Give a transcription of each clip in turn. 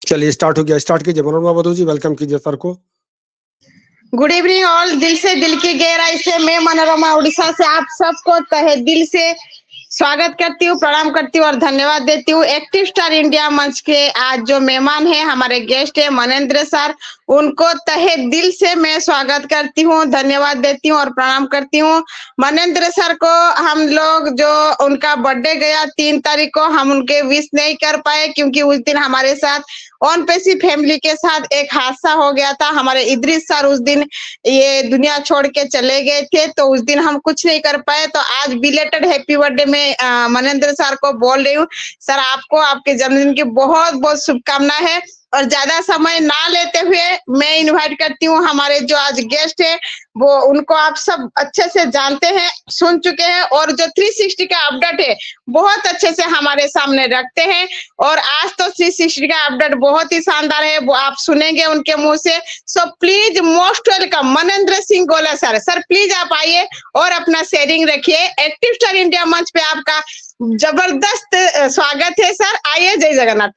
चलिए स्टार्ट हो गया, स्टार्ट कीजिए। मनोरमा बधू जी, वेलकम कीजिए सर को। Good evening all. दिल से, दिल की गहराई से मैं मनोरमा उड़ीसा से आप सबको तहे दिल से स्वागत करती हूँ, प्रणाम करती हूँ और धन्यवाद देती हूँ। एक्टिव स्टार इंडिया मंच के आज जो मेहमान है, हमारे गेस्ट है मनेंद्र सर, उनको तहे दिल से मैं स्वागत करती हूँ, धन्यवाद देती हूँ और प्रणाम करती हूँ। मनेंद्र सर को हम लोग जो उनका बर्थडे गया 3 तारीख को, हम उनके विश नहीं कर पाए क्योंकि उस दिन हमारे साथ ऑन पेसी फैमिली के साथ एक हादसा हो गया था। हमारे इदरीस सर उस दिन ये दुनिया छोड़ के चले गए थे, तो उस दिन हम कुछ नहीं कर पाए। तो आज बिलेटेड हैप्पी बर्थडे में मनेंद्र सर को बोल रही हूँ। सर, आपको आपके जन्मदिन की बहुत बहुत शुभकामनाएं है और ज्यादा समय ना लेते हुए मैं इनवाइट करती हूँ हमारे जो आज गेस्ट है, वो उनको आप सब अच्छे से जानते हैं, सुन चुके हैं और जो 360 का अपडेट है बहुत अच्छे से हमारे सामने रखते हैं। और आज तो 360 का अपडेट बहुत ही शानदार है, वो आप सुनेंगे उनके मुंह से। So please most welcome Manendra Singh Gola sir. Sir please आप आइए और अपना शेयरिंग रखिए। एक्टिव स्टार इंडिया मंच पे आपका जबरदस्त स्वागत है सर, आइए। जय जगन्नाथ।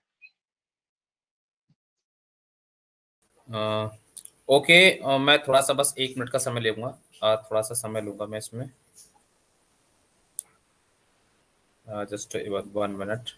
ओके, मैं थोड़ा सा बस 1 मिनट का समय लूंगा, थोड़ा सा समय लूंगा मैं इसमें, just 1 minute.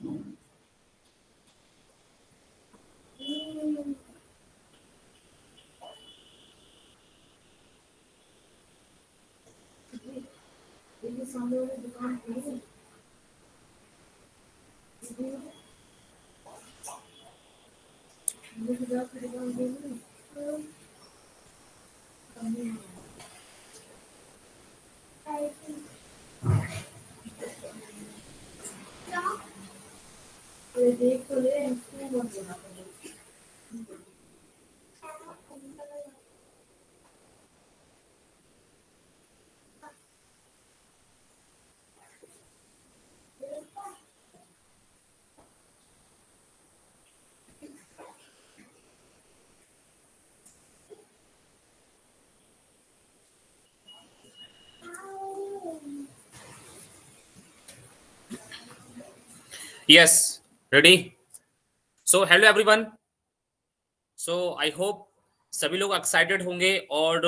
Yes, ready? So hello everyone. So I hope सभी लोग एक्साइटेड होंगे और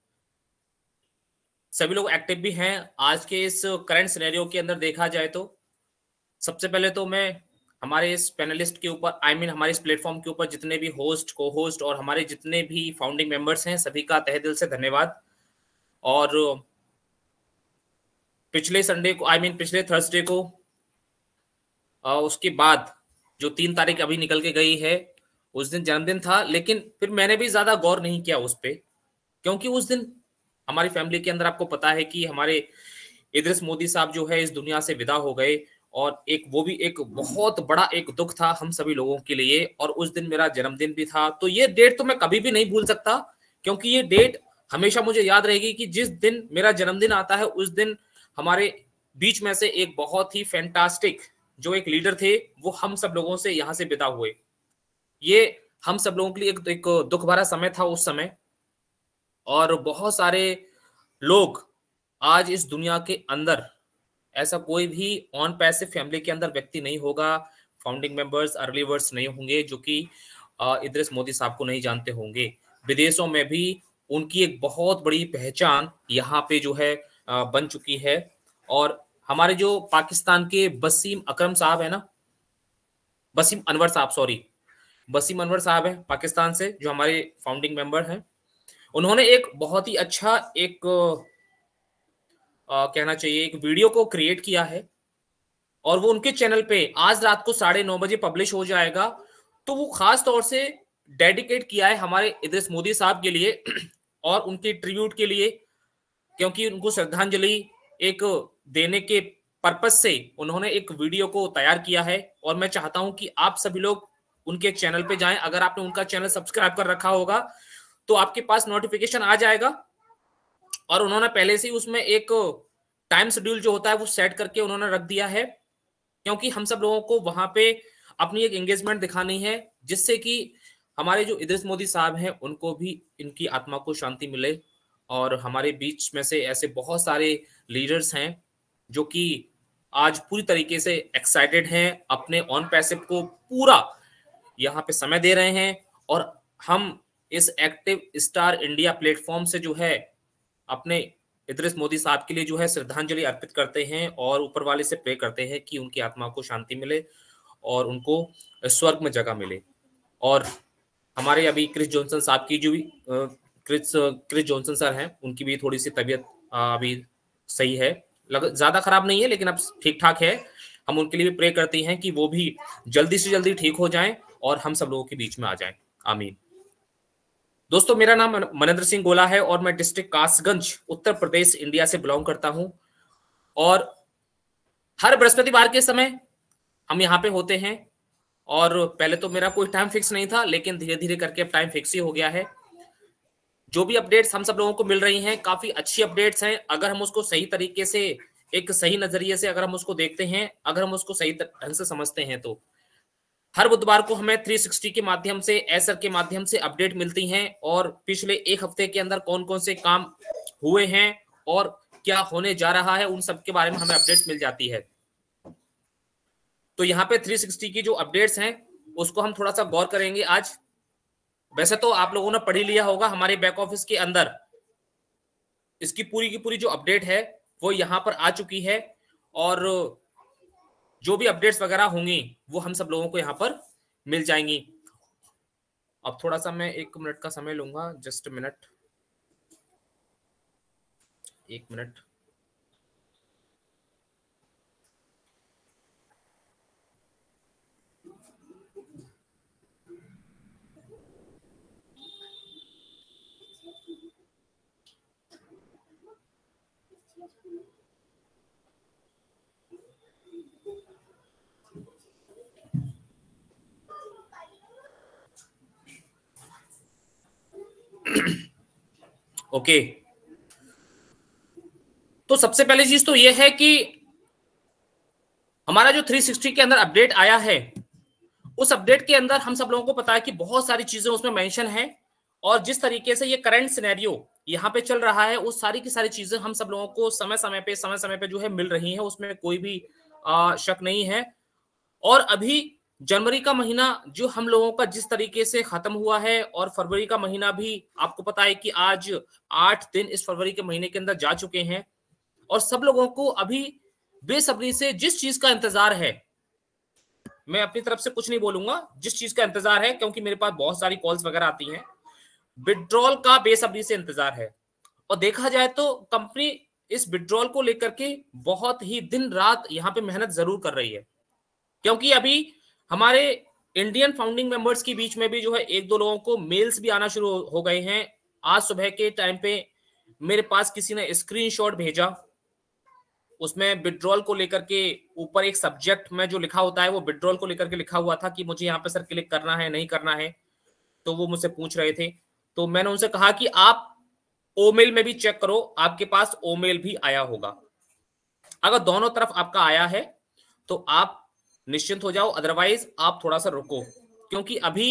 सभी लोग एक्टिव भी हैं। आज के इस करंट सिनेरियो के अंदर देखा जाए तो सबसे पहले तो मैं हमारे इस पैनलिस्ट के ऊपर, हमारे इस प्लेटफॉर्म के ऊपर जितने भी होस्ट, को होस्ट और हमारे जितने भी फाउंडिंग मेंबर्स हैं, सभी का तहे दिल से धन्यवाद। और पिछले संडे को, पिछले थर्सडे को, उसके बाद जो 3 तारीख अभी निकल के गई है, उस दिन जन्मदिन था, लेकिन फिर मैंने भी ज्यादा गौर नहीं किया उस पे, क्योंकि उस दिन हमारी फैमिली के अंदर आपको पता है कि हमारे इदरीस मोदी साहब जो है इस दुनिया से विदा हो गए, और वो भी एक बहुत बड़ा एक दुख था हम सभी लोगों के लिए। और उस दिन मेरा जन्मदिन भी था, तो ये डेट तो मैं कभी भी नहीं भूल सकता, क्योंकि ये डेट हमेशा मुझे याद रहेगी कि जिस दिन मेरा जन्मदिन आता है उस दिन हमारे बीच में से एक बहुत ही फैंटास्टिक जो एक लीडर थे, वो हम सब लोगों से यहाँ से विदा हुए। ये हम सब लोगों के लिए एक दुख भरा समय था उस समय, और बहुत सारे लोग आज इस दुनिया के अंदर, ऐसा कोई भी ऑन पैसिव फैमिली के अंदर व्यक्ति नहीं होगा, फाउंडिंग मेंबर्स, अर्ली वर्ड्स नहीं होंगे जो कि इदरीस मोदी साहब को नहीं जानते होंगे। विदेशों में भी उनकी एक बहुत बड़ी पहचान यहाँ पे जो है बन चुकी है। और हमारे जो पाकिस्तान के वसीम अकरम साहब है ना, वसीम अनवर साहब है पाकिस्तान से, जो हमारे फाउंडिंग मेंबर हैं। उन्होंने एक बहुत ही अच्छा एक कहना चाहिए एक वीडियो को क्रिएट किया है, और वो उनके चैनल पे आज रात को 9:30 बजे पब्लिश हो जाएगा। तो वो खास तौर से डेडिकेट किया है हमारे इदरीस मोदी साहब के लिए और उनके ट्रिब्यूट के लिए, क्योंकि उनको श्रद्धांजलि एक देने के पर्पस से उन्होंने एक वीडियो को तैयार किया है। और मैं चाहता हूं कि आप सभी लोग उनके चैनल पे जाएं। अगर आपने उनका चैनल सब्सक्राइब कर रखा होगा तो आपके पास नोटिफिकेशन आ जाएगा, और उन्होंने पहले से ही उसमें एक टाइम शेड्यूल जो होता है वो सेट करके उन्होंने रख दिया है, क्योंकि हम सब लोगों को वहां पे अपनी एक एंगेजमेंट दिखानी है, जिससे कि हमारे जो इदरीस मोदी साहब हैं उनको भी, इनकी आत्मा को शांति मिले। और हमारे बीच में से ऐसे बहुत सारे लीडर्स हैं जो कि आज पूरी तरीके से एक्साइटेड हैं अपने ऑन पैसिव को पूरा यहाँ पे समय दे रहे हैं और हम इस एक्टिव स्टार इंडिया प्लेटफॉर्म से जो है अपने इदरिस मोदी साहब के लिए जो है श्रद्धांजलि अर्पित करते हैं और ऊपर वाले से प्रे करते हैं कि उनकी आत्मा को शांति मिले और उनको स्वर्ग में जगह मिले। और हमारे अभी क्रिस जॉनसन साहब की जो भी क्रिस जॉनसन सर हैं, उनकी भी थोड़ी सी तबीयत अभी सही है, ज्यादा खराब नहीं है लेकिन अब ठीक ठाक है। हम उनके लिए भी प्रे करते हैं कि वो भी जल्दी से जल्दी ठीक हो जाएं और हम सब लोगों के बीच में आ जाएं। आमीन। दोस्तों, मेरा नाम मनेंद्र सिंह गोला है और मैं डिस्ट्रिक्ट कासगंज, उत्तर प्रदेश, इंडिया से बिलोंग करता हूं। और हर बृहस्पतिवार के समय हम यहाँ पे होते हैं और पहले तो मेरा कोई टाइम फिक्स नहीं था, लेकिन धीरे धीरे करके अब टाइम फिक्स ही हो गया है। जो भी अपडेट्स हम सब लोगों को मिल रही हैं, काफी अच्छी अपडेट्स हैं। अगर हम उसको सही तरीके से, एक सही नजरिए से अगर हम उसको देखते हैं, अगर हम उसको सही ढंग से समझते हैं, तो हर बुधवार को हमें 360 के माध्यम से, एसर के माध्यम से अपडेट मिलती हैं और पिछले एक हफ्ते के अंदर कौन कौन से काम हुए हैं और क्या होने जा रहा है, उन सब के बारे में हमें अपडेट मिल जाती है। तो यहाँ पे 360 की जो अपडेट्स हैं उसको हम थोड़ा सा गौर करेंगे आज। वैसे तो आप लोगों ने पढ़ ही लिया होगा, हमारे बैक ऑफिस के अंदर इसकी पूरी की पूरी जो अपडेट है वो यहाँ पर आ चुकी है और जो भी अपडेट्स वगैरह होंगी वो हम सब लोगों को यहाँ पर मिल जाएंगी। अब थोड़ा सा मैं 1 मिनट का समय लूंगा, जस्ट मिनट, 1 मिनट। ओके, तो सबसे पहली चीज तो यह है कि हमारा जो 360 के अंदर अपडेट आया है, उस अपडेट के अंदर हम सब लोगों को पता है कि बहुत सारी चीजें उसमें मेंशन है और जिस तरीके से ये करंट सिनेरियो यहाँ पे चल रहा है, उस सारी की सारी चीजें हम सब लोगों को समय समय पे जो है मिल रही है, उसमें कोई भी शक नहीं है। और अभी जनवरी का महीना जो हम लोगों का जिस तरीके से खत्म हुआ है और फरवरी का महीना भी आपको पता है कि आज 8 दिन इस फरवरी के महीने के अंदर जा चुके हैं और सब लोगों को अभी बेसब्री से जिस चीज का इंतजार है, मैं अपनी तरफ से कुछ नहीं बोलूंगा, जिस चीज का इंतजार है, क्योंकि मेरे पास बहुत सारी कॉल्स वगैरह आती हैं, विड्रॉल का बेसब्री से इंतजार है। और देखा जाए तो कंपनी इस विड्रॉल को लेकर के बहुत ही दिन रात यहाँ पे मेहनत जरूर कर रही है, क्योंकि अभी हमारे इंडियन फाउंडिंग मेंबर्स के बीच में भी जो है 1-2 लोगों को मेल्स भी आना शुरू हो गए हैं। आज सुबह के टाइम पे मेरे पास किसी ने स्क्रीनशॉट भेजा, उसमें विड्रॉल को लेकर के ऊपर एक सब्जेक्ट में जो लिखा होता है वो विड्रॉल को लेकर के लिखा हुआ था कि मुझे यहाँ पे सर क्लिक करना है नहीं करना है। तो वो मुझसे पूछ रहे थे, तो मैंने उनसे कहा कि आप ओमेल में भी चेक करो, आपके पास ओमेल भी आया होगा। अगर दोनों तरफ आपका आया है तो आप निश्चिंत हो जाओ, अदरवाइज आप थोड़ा सा रुको, क्योंकि अभी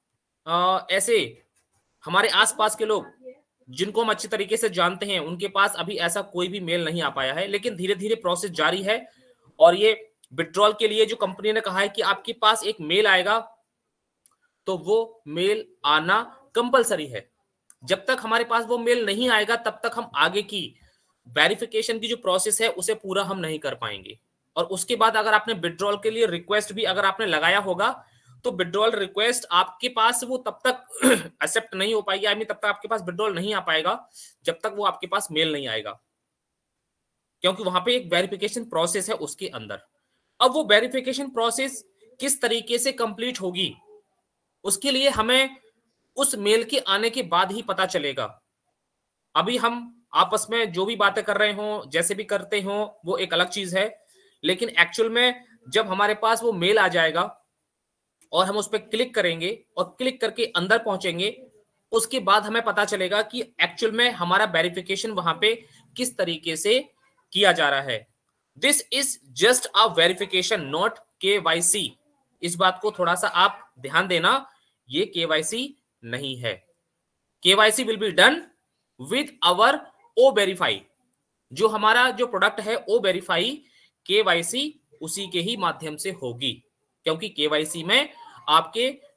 ऐसे हमारे आसपास के लोग जिनको हम अच्छी तरीके से जानते हैं, उनके पास अभी ऐसा कोई भी मेल नहीं आ पाया है, लेकिन धीरे धीरे प्रोसेस जारी है। और ये विड्रॉल के लिए जो कंपनी ने कहा है कि आपके पास एक मेल आएगा, तो वो मेल आना कंपलसरी है। जब तक हमारे पास वो मेल नहीं आएगा तब तक हम आगे की वेरिफिकेशन की जो प्रोसेस है उसे पूरा हम नहीं कर पाएंगे। और उसके बाद अगर आपने विड्रॉल के लिए रिक्वेस्ट भी अगर आपने लगाया होगा तो विड्रॉल रिक्वेस्ट आपके पास वो तब तक एक्सेप्ट नहीं हो पाएगी, आई मीन तब तक आपके पास विड्रॉल नहीं आ पाएगा जब तक वो आपके पास मेल नहीं आएगा, क्योंकि वहां पे एक वेरिफिकेशन प्रोसेस है उसके अंदर। अब वो वेरिफिकेशन प्रोसेस किस तरीके से कंप्लीट होगी उसके लिए हमें उस मेल के आने के बाद ही पता चलेगा। अभी हम आपस में जो भी बातें कर रहे हो, जैसे भी करते हो, वो एक अलग चीज है, लेकिन एक्चुअल में जब हमारे पास वो मेल आ जाएगा और हम उस पर क्लिक करेंगे और क्लिक करके अंदर पहुंचेंगे, उसके बाद हमें पता चलेगा कि एक्चुअल में हमारा वेरिफिकेशन वहां पे किस तरीके से किया जा रहा है। This is just a verification, not KYC। इस बात को थोड़ा सा आप ध्यान देना, ये KYC नहीं है। KYC will be done with our O-Verify। जो हमारा जो प्रोडक्ट है O-Verify, KYC उसी के ही माध्यम से होगी, क्योंकि KYC में आपके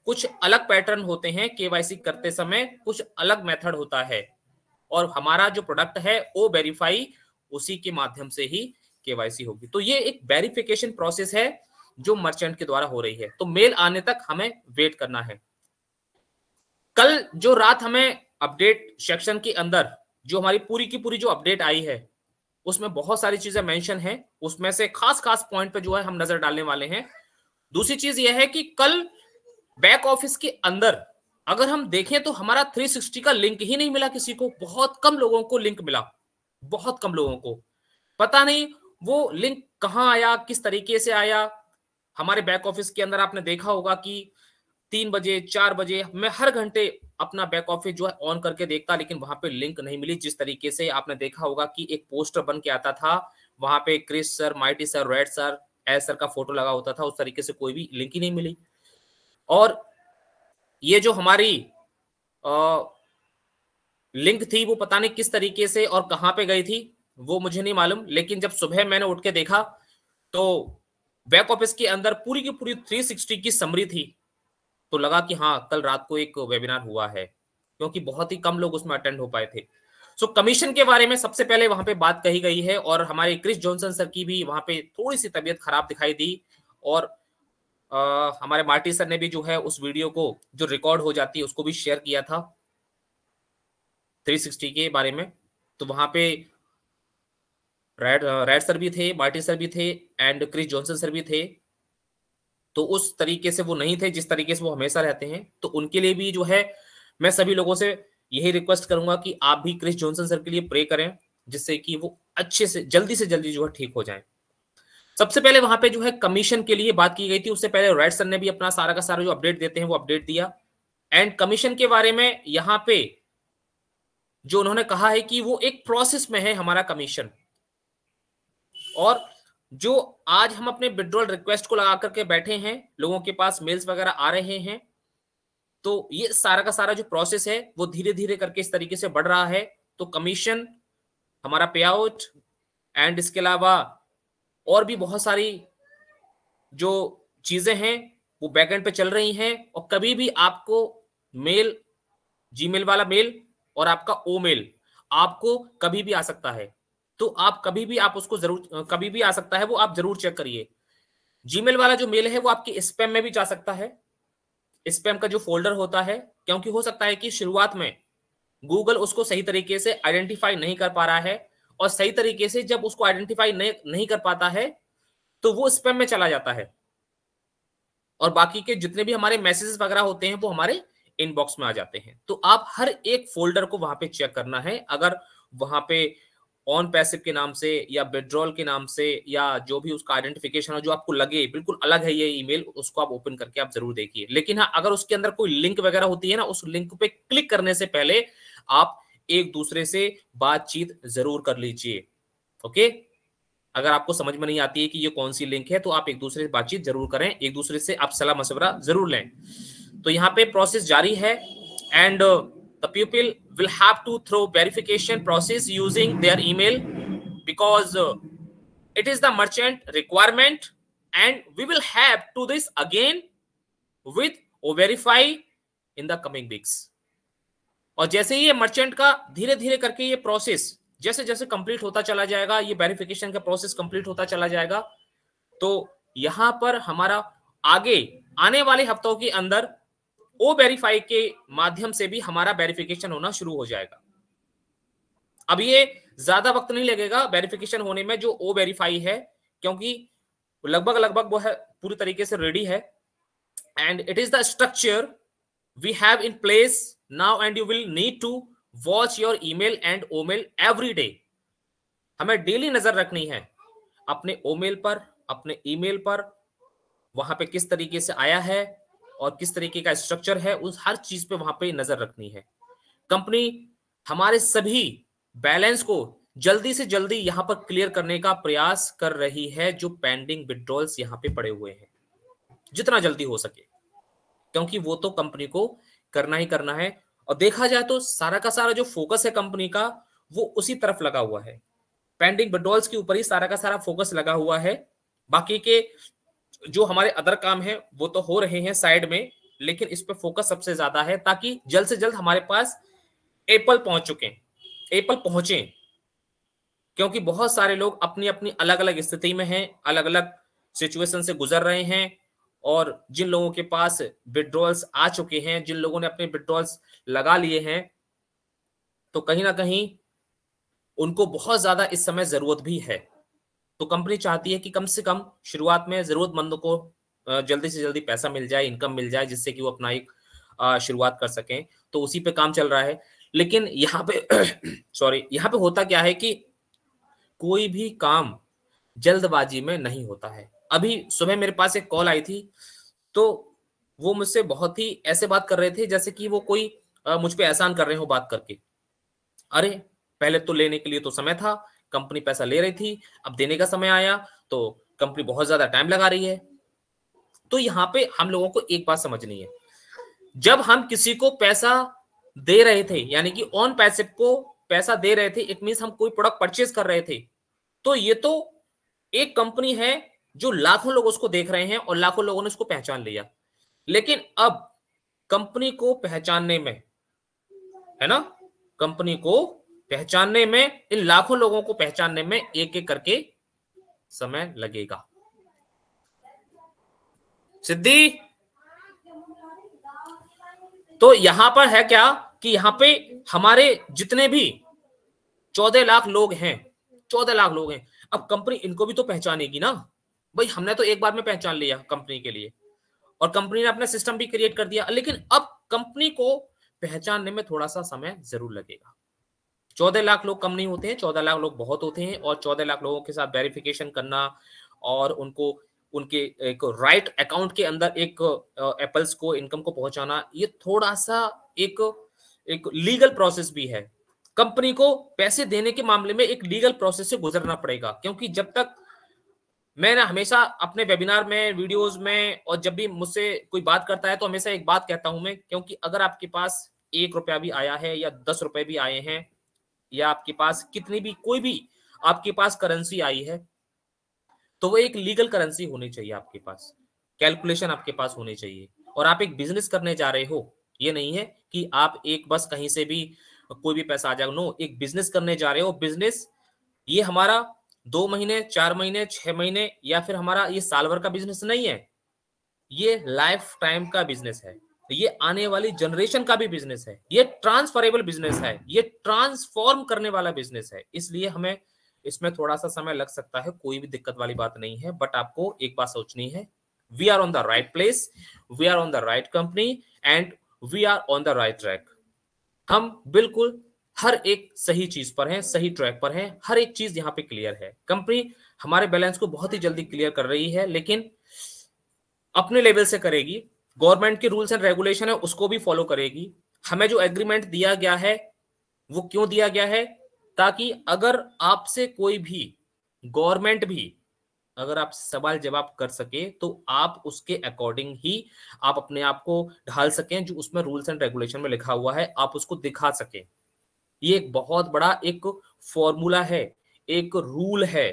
कुछ अलग पैटर्न होते हैं केवाईसी करते समय, कुछ अलग मेथड होता है, और हमारा जो प्रोडक्ट है ओ वेरीफाई उसी के माध्यम से ही केवाईसी होगी। तो ये एक वेरिफिकेशन प्रोसेस है जो मर्चेंट के द्वारा हो रही है। तो मेल आने तक हमें वेट करना है। कल जो रात हमें अपडेट सेक्शन के अंदर जो हमारी पूरी की पूरी जो अपडेट आई है उसमें बहुत सारी चीजें मेंशन है, उसमें से खास खास पॉइंट पे जो है हम नजर डालने वाले हैं। दूसरी चीज यह है कि कल बैक ऑफिस के अंदर अगर हम देखें तो हमारा 360 का लिंक ही नहीं मिला किसी को। बहुत कम लोगों को लिंक मिला, बहुत कम लोगों को। पता नहीं वो लिंक कहां आया, किस तरीके से आया। हमारे बैक ऑफिस के अंदर आपने देखा होगा कि 3 बजे 4 बजे मैं हर घंटे अपना बैक ऑफिस जो है ऑन करके देखता, लेकिन वहां पे लिंक नहीं मिली। जिस तरीके से आपने देखा होगा कि एक पोस्टर बन के आता था, वहां पे Chris sir, Mighty sir, Red sir, S sir का फोटो लगा होता था, उस तरीके से कोई भी लिंक ही नहीं मिली। और ये जो हमारी लिंक थी वो पता नहीं किस तरीके से और कहां पे गई थी वो मुझे नहीं मालूम, लेकिन जब सुबह मैंने उठ के देखा तो बैक ऑफिस के अंदर पूरी की पूरी 360 की समरी थी। तो लगा कि हाँ, कल रात को एक वेबिनार हुआ है, क्योंकि बहुत ही कम लोग उसमें अटेंड हो पाए थे। सो कमीशन के बारे में सबसे पहले वहां पे बात कही गई है, और हमारे क्रिस जॉनसन सर की भी वहां पे थोड़ी सी तबीयत खराब दिखाई दी, और हमारे मार्टी सर ने भी जो है उस वीडियो को जो रिकॉर्ड हो जाती है उसको भी शेयर किया था 360 के बारे में। तो वहां पे रेड सर भी थे, मार्टी सर भी थे, एंड क्रिस जॉनसन सर भी थे। तो उस तरीके से वो नहीं थे जिस तरीके से वो हमेशा रहते हैं। तो उनके लिए भी जो है मैं सभी लोगों से यही रिक्वेस्ट करूंगा कि आप भी क्रिस जॉनसन सर के लिए प्रे करें, जिससे कि वो अच्छे से जल्दी जो है ठीक हो जाएं। सबसे पहले वहां पे जो है कमीशन के लिए बात की गई थी। उससे पहले रेड सर ने भी अपना सारा का सारा जो अपडेट देते हैं वो अपडेट दिया, एंड कमीशन के बारे में यहाँ पे जो उन्होंने कहा है कि वो एक प्रोसेस में है हमारा कमीशन। और जो आज हम अपने विड्रॉल रिक्वेस्ट को लगा करके बैठे हैं, लोगों के पास मेल्स वगैरह आ रहे हैं, तो ये सारा का सारा जो प्रोसेस है वो धीरे धीरे करके इस तरीके से बढ़ रहा है। तो कमीशन, हमारा पे आउट, एंड इसके अलावा और भी बहुत सारी जो चीजें हैं वो बैकएंड पे चल रही हैं। और कभी भी आपको मेल, जीमेल वाला मेल और आपका ओ मेल आपको कभी भी आ सकता है। तो आप कभी भी आप उसको जरूर, कभी भी आ सकता है वो आप जरूर चेक करिए। जीमेल वाला जो मेल है वो आपकी स्पैम में भी जा सकता है, स्पैम का जो फोल्डर होता है, क्योंकि हो सकता है कि शुरुआत में गूगल उसको सही तरीके से आइडेंटिफाई नहीं कर पा रहा है, और सही तरीके से जब उसको आइडेंटिफाई नहीं कर पाता है तो वो स्पैम में चला जाता है, और बाकी के जितने भी हमारे मैसेजेस वगैरह होते हैं वो हमारे इनबॉक्स में आ जाते हैं। तो आप हर एक फोल्डर को वहां पे चेक करना है। अगर वहां पे ऑन पैसिव के नाम से या विड्रॉल के नाम से या जो भी उसका आइडेंटिफिकेशन हो, जो आपको लगे बिल्कुल अलग है ये ईमेल, उसको आप ओपन करके आप जरूर देखिए। लेकिन हाँ, अगर उसके अंदर कोई लिंक वगैरह होती है ना, उस लिंक पे क्लिक करने से पहले आप एक दूसरे से बातचीत जरूर कर लीजिए। ओके, अगर आपको समझ में नहीं आती है कि ये कौन सी लिंक है तो आप एक दूसरे से बातचीत जरूर करें, एक दूसरे से आप सलाह मशवरा जरूर लें। तो यहाँ पे प्रोसेस जारी है, and the people will have to through verification process using their email, because it is the merchant requirement, and we will have to this again with verify in the coming weeks। और जैसे ही ये merchant का धीरे धीरे करके ये process जैसे जैसे कंप्लीट होता चला जाएगा, ये वेरिफिकेशन का प्रोसेस कंप्लीट होता चला जाएगा, तो यहां पर हमारा आगे आने वाले हफ्तों के अंदर ओ वेरीफाई के माध्यम से भी हमारा वेरिफिकेशन होना शुरू हो जाएगा। अब ये ज्यादा वक्त नहीं लगेगा वेरिफिकेशन होने में जो ओ वेरीफाई है, क्योंकि लगभग वो है पूरी तरीके से रेडी है, and it is the structure we have in place now, and you will need to watch your email and Omail every day. हमें डेली नजर रखनी है अपने ओमेल पर, अपने ईमेल पर, वहां पे किस तरीके से आया है और किस तरीके का स्ट्रक्चर है, उस हर चीज पे वहां पे नजर रखनी है। कंपनी हमारे सभी बैलेंस को जल्दी से जल्दी यहां पर क्लियर करने का प्रयास कर रही है, जो पेंडिंग विड्रॉल्स यहां पे पड़े हुए हैं, जितना जल्दी हो सके, क्योंकि वो तो कंपनी को करना ही करना है। और देखा जाए तो सारा का सारा जो फोकस है कंपनी का वो उसी तरफ लगा हुआ है, पेंडिंग विड्रॉल्स के ऊपर ही सारा का सारा फोकस लगा हुआ है। बाकी के जो हमारे अदर काम है वो तो हो रहे हैं साइड में, लेकिन इस पे फोकस सबसे ज्यादा है ताकि जल्द से जल्द हमारे पास एप्पल पहुंचे, क्योंकि बहुत सारे लोग अपनी अपनी अलग अलग स्थिति में हैं, अलग अलग सिचुएशन से गुजर रहे हैं, और जिन लोगों के पास विड्रॉल्स आ चुके हैं, जिन लोगों ने अपने विड्रॉल्स लगा लिए हैं, तो कहीं ना कहीं उनको बहुत ज्यादा इस समय जरूरत भी है। तो कंपनी चाहती है कि कम से कम शुरुआत में जरूरतमंदों को जल्दी से जल्दी पैसा मिल जाए, इनकम मिल जाए, जिससे कि वो अपना एक शुरुआत कर सकें। तो उसी पे काम चल रहा है। लेकिन यहाँ पे यहाँ पे होता क्या है कि कोई भी काम जल्दबाजी में नहीं होता है। अभी सुबह मेरे पास एक कॉल आई थी, तो वो मुझसे बहुत ही ऐसे बात कर रहे थे जैसे कि वो कोई मुझ पे एहसान कर रहे हो बात करके। अरे पहले तो लेने के लिए तो समय था, कंपनी पैसा ले रही थी, अब देने का समय आया तो कंपनी बहुत ज्यादा टाइम लगा रही है। तो यहाँ पे हम लोगों को एक बात समझनी है, जब हम किसी को पैसा दे रहे थे, यानी कि ऑन पैसिव को पैसा दे रहे थे, इट मींस हम कोई प्रोडक्ट परचेज कर रहे थे, तो ये तो एक कंपनी है जो लाखों लोग उसको देख रहे हैं और लाखों लोगों ने उसको पहचान लिया। लेकिन अब कंपनी को पहचानने में, है ना, कंपनी को पहचानने में, इन लाखों लोगों को पहचानने में एक एक करके समय लगेगा। सिद्धि, तो यहां पर है क्या कि यहां पे हमारे जितने भी 14 लाख लोग हैं, 14 लाख लोग हैं, अब कंपनी इनको भी तो पहचानेगी ना भाई। हमने तो एक बार में पहचान लिया कंपनी के लिए, और कंपनी ने अपना सिस्टम भी क्रिएट कर दिया, लेकिन अब कंपनी को पहचानने में थोड़ा सा समय जरूर लगेगा। 14 लाख लोग कम नहीं होते हैं, 14 लाख लोग बहुत होते हैं, और 14 लाख लोगों के साथ वेरिफिकेशन करना और उनको उनके एक राइट अकाउंट के अंदर एक एप्पल्स को, इनकम को पहुंचाना, ये थोड़ा सा एक लीगल प्रोसेस भी है। कंपनी को पैसे देने के मामले में एक लीगल प्रोसेस से गुजरना पड़ेगा, क्योंकि जब तक मैं ना हमेशा अपने वेबिनार में, वीडियोस में, और जब भी मुझसे कोई बात करता है तो हमेशा एक बात कहता हूं मैं, क्योंकि अगर आपके पास 1 रुपया भी आया है या 10 रुपए भी आए हैं, या आपके पास कितनी भी कोई भी आपके पास करेंसी आई है, तो वो एक लीगल करेंसी होनी चाहिए आपके पास, कैलकुलेशन आपके पास होनी चाहिए। और आप एक बिजनेस करने जा रहे हो, ये नहीं है कि आप एक बस कहीं से भी कोई भी पैसा आ जाएगा, नो, एक बिजनेस करने जा रहे हो। बिजनेस ये हमारा 2 महीने, 4 महीने, 6 महीने या फिर हमारा ये साल भर का बिजनेस नहीं है, ये लाइफ टाइम का बिजनेस है, ये आने वाली जनरेशन का भी बिजनेस है, ये ट्रांसफरेबल बिजनेस है, ये ट्रांसफॉर्म करने वाला बिजनेस है। इसलिए हमें इसमें थोड़ा सा समय लग सकता है, कोई भी दिक्कत वाली बात नहीं है, बट आपको एक बात सोचनी है, we are on the right place, we are on the right company, and we are on the right track. हम बिल्कुल हर एक सही चीज पर हैं, सही ट्रैक पर हैं, हर एक चीज यहाँ पे क्लियर है। कंपनी हमारे बैलेंस को बहुत ही जल्दी क्लियर कर रही है, लेकिन अपने लेवल से करेगी, गवर्नमेंट के रूल्स एंड रेगुलेशन है उसको भी फॉलो करेगी। हमें जो एग्रीमेंट दिया गया है वो क्यों दिया गया है, ताकि अगर आपसे कोई भी, गवर्नमेंट भी अगर आप सवाल जवाब कर सके तो आप उसके अकॉर्डिंग ही आप अपने आप को ढाल सकें, जो उसमें रूल्स एंड रेगुलेशन में लिखा हुआ है आप उसको दिखा सकें। ये एक बहुत बड़ा एक फॉर्मूला है, एक रूल है,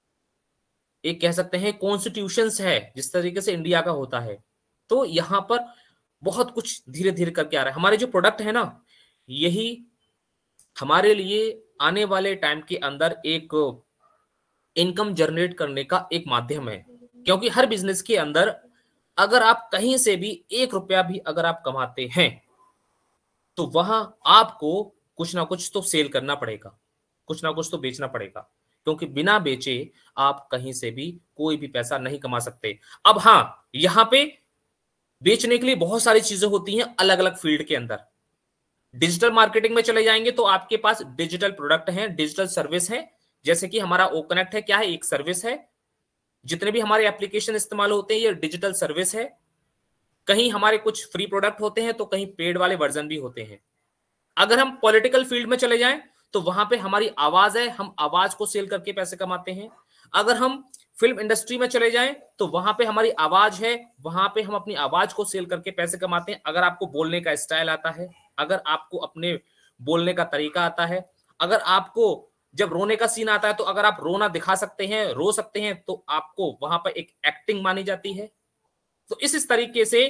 एक कह सकते हैं कॉन्स्टिट्यूशंस है, जिस तरीके से इंडिया का होता है। तो यहाँ पर बहुत कुछ धीरे धीरे करके आ रहा है। हमारे जो प्रोडक्ट है ना, यही हमारे लिए आने वाले टाइम के अंदर एक इनकम जनरेट करने का एक माध्यम है, क्योंकि हर बिजनेस के अंदर अगर आप कहीं से भी 1 रुपया भी अगर आप कमाते हैं तो वहां आपको कुछ ना कुछ तो सेल करना पड़ेगा, कुछ ना कुछ तो बेचना पड़ेगा, क्योंकि बिना बेचे आप कहीं से भी कोई भी पैसा नहीं कमा सकते। अब हाँ, यहाँ पे बेचने के लिए बहुत सारी चीजें होती हैं अलग अलग फील्ड के अंदर। डिजिटल मार्केटिंग में चले जाएंगे तो आपके पास डिजिटल प्रोडक्ट हैं, डिजिटल सर्विस है, जैसे कि हमारा ओ कनेक्ट है, क्या है, एक सर्विस है। जितने भी हमारे एप्लीकेशन इस्तेमाल होते हैं ये डिजिटल सर्विस है। कहीं हमारे कुछ फ्री प्रोडक्ट होते हैं तो कहीं पेड वाले वर्जन भी होते हैं। अगर हम पॉलिटिकल फील्ड में चले जाएं तो वहां पे हमारी आवाज है, हम आवाज को सेल करके पैसे कमाते हैं। अगर हम फिल्म इंडस्ट्री में चले जाएं तो वहां पे हमारी आवाज है, वहां पे हम अपनी आवाज को सेल करके पैसे कमाते हैं। अगर आपको बोलने का स्टाइल आता है, अगर आपको अपने बोलने का तरीका आता है, अगर आपको जब रोने का सीन आता है तो अगर आप रोना दिखा सकते हैं, रो सकते हैं, तो आपको वहां पर एक एक्टिंग मानी जाती है। तो इस तरीके से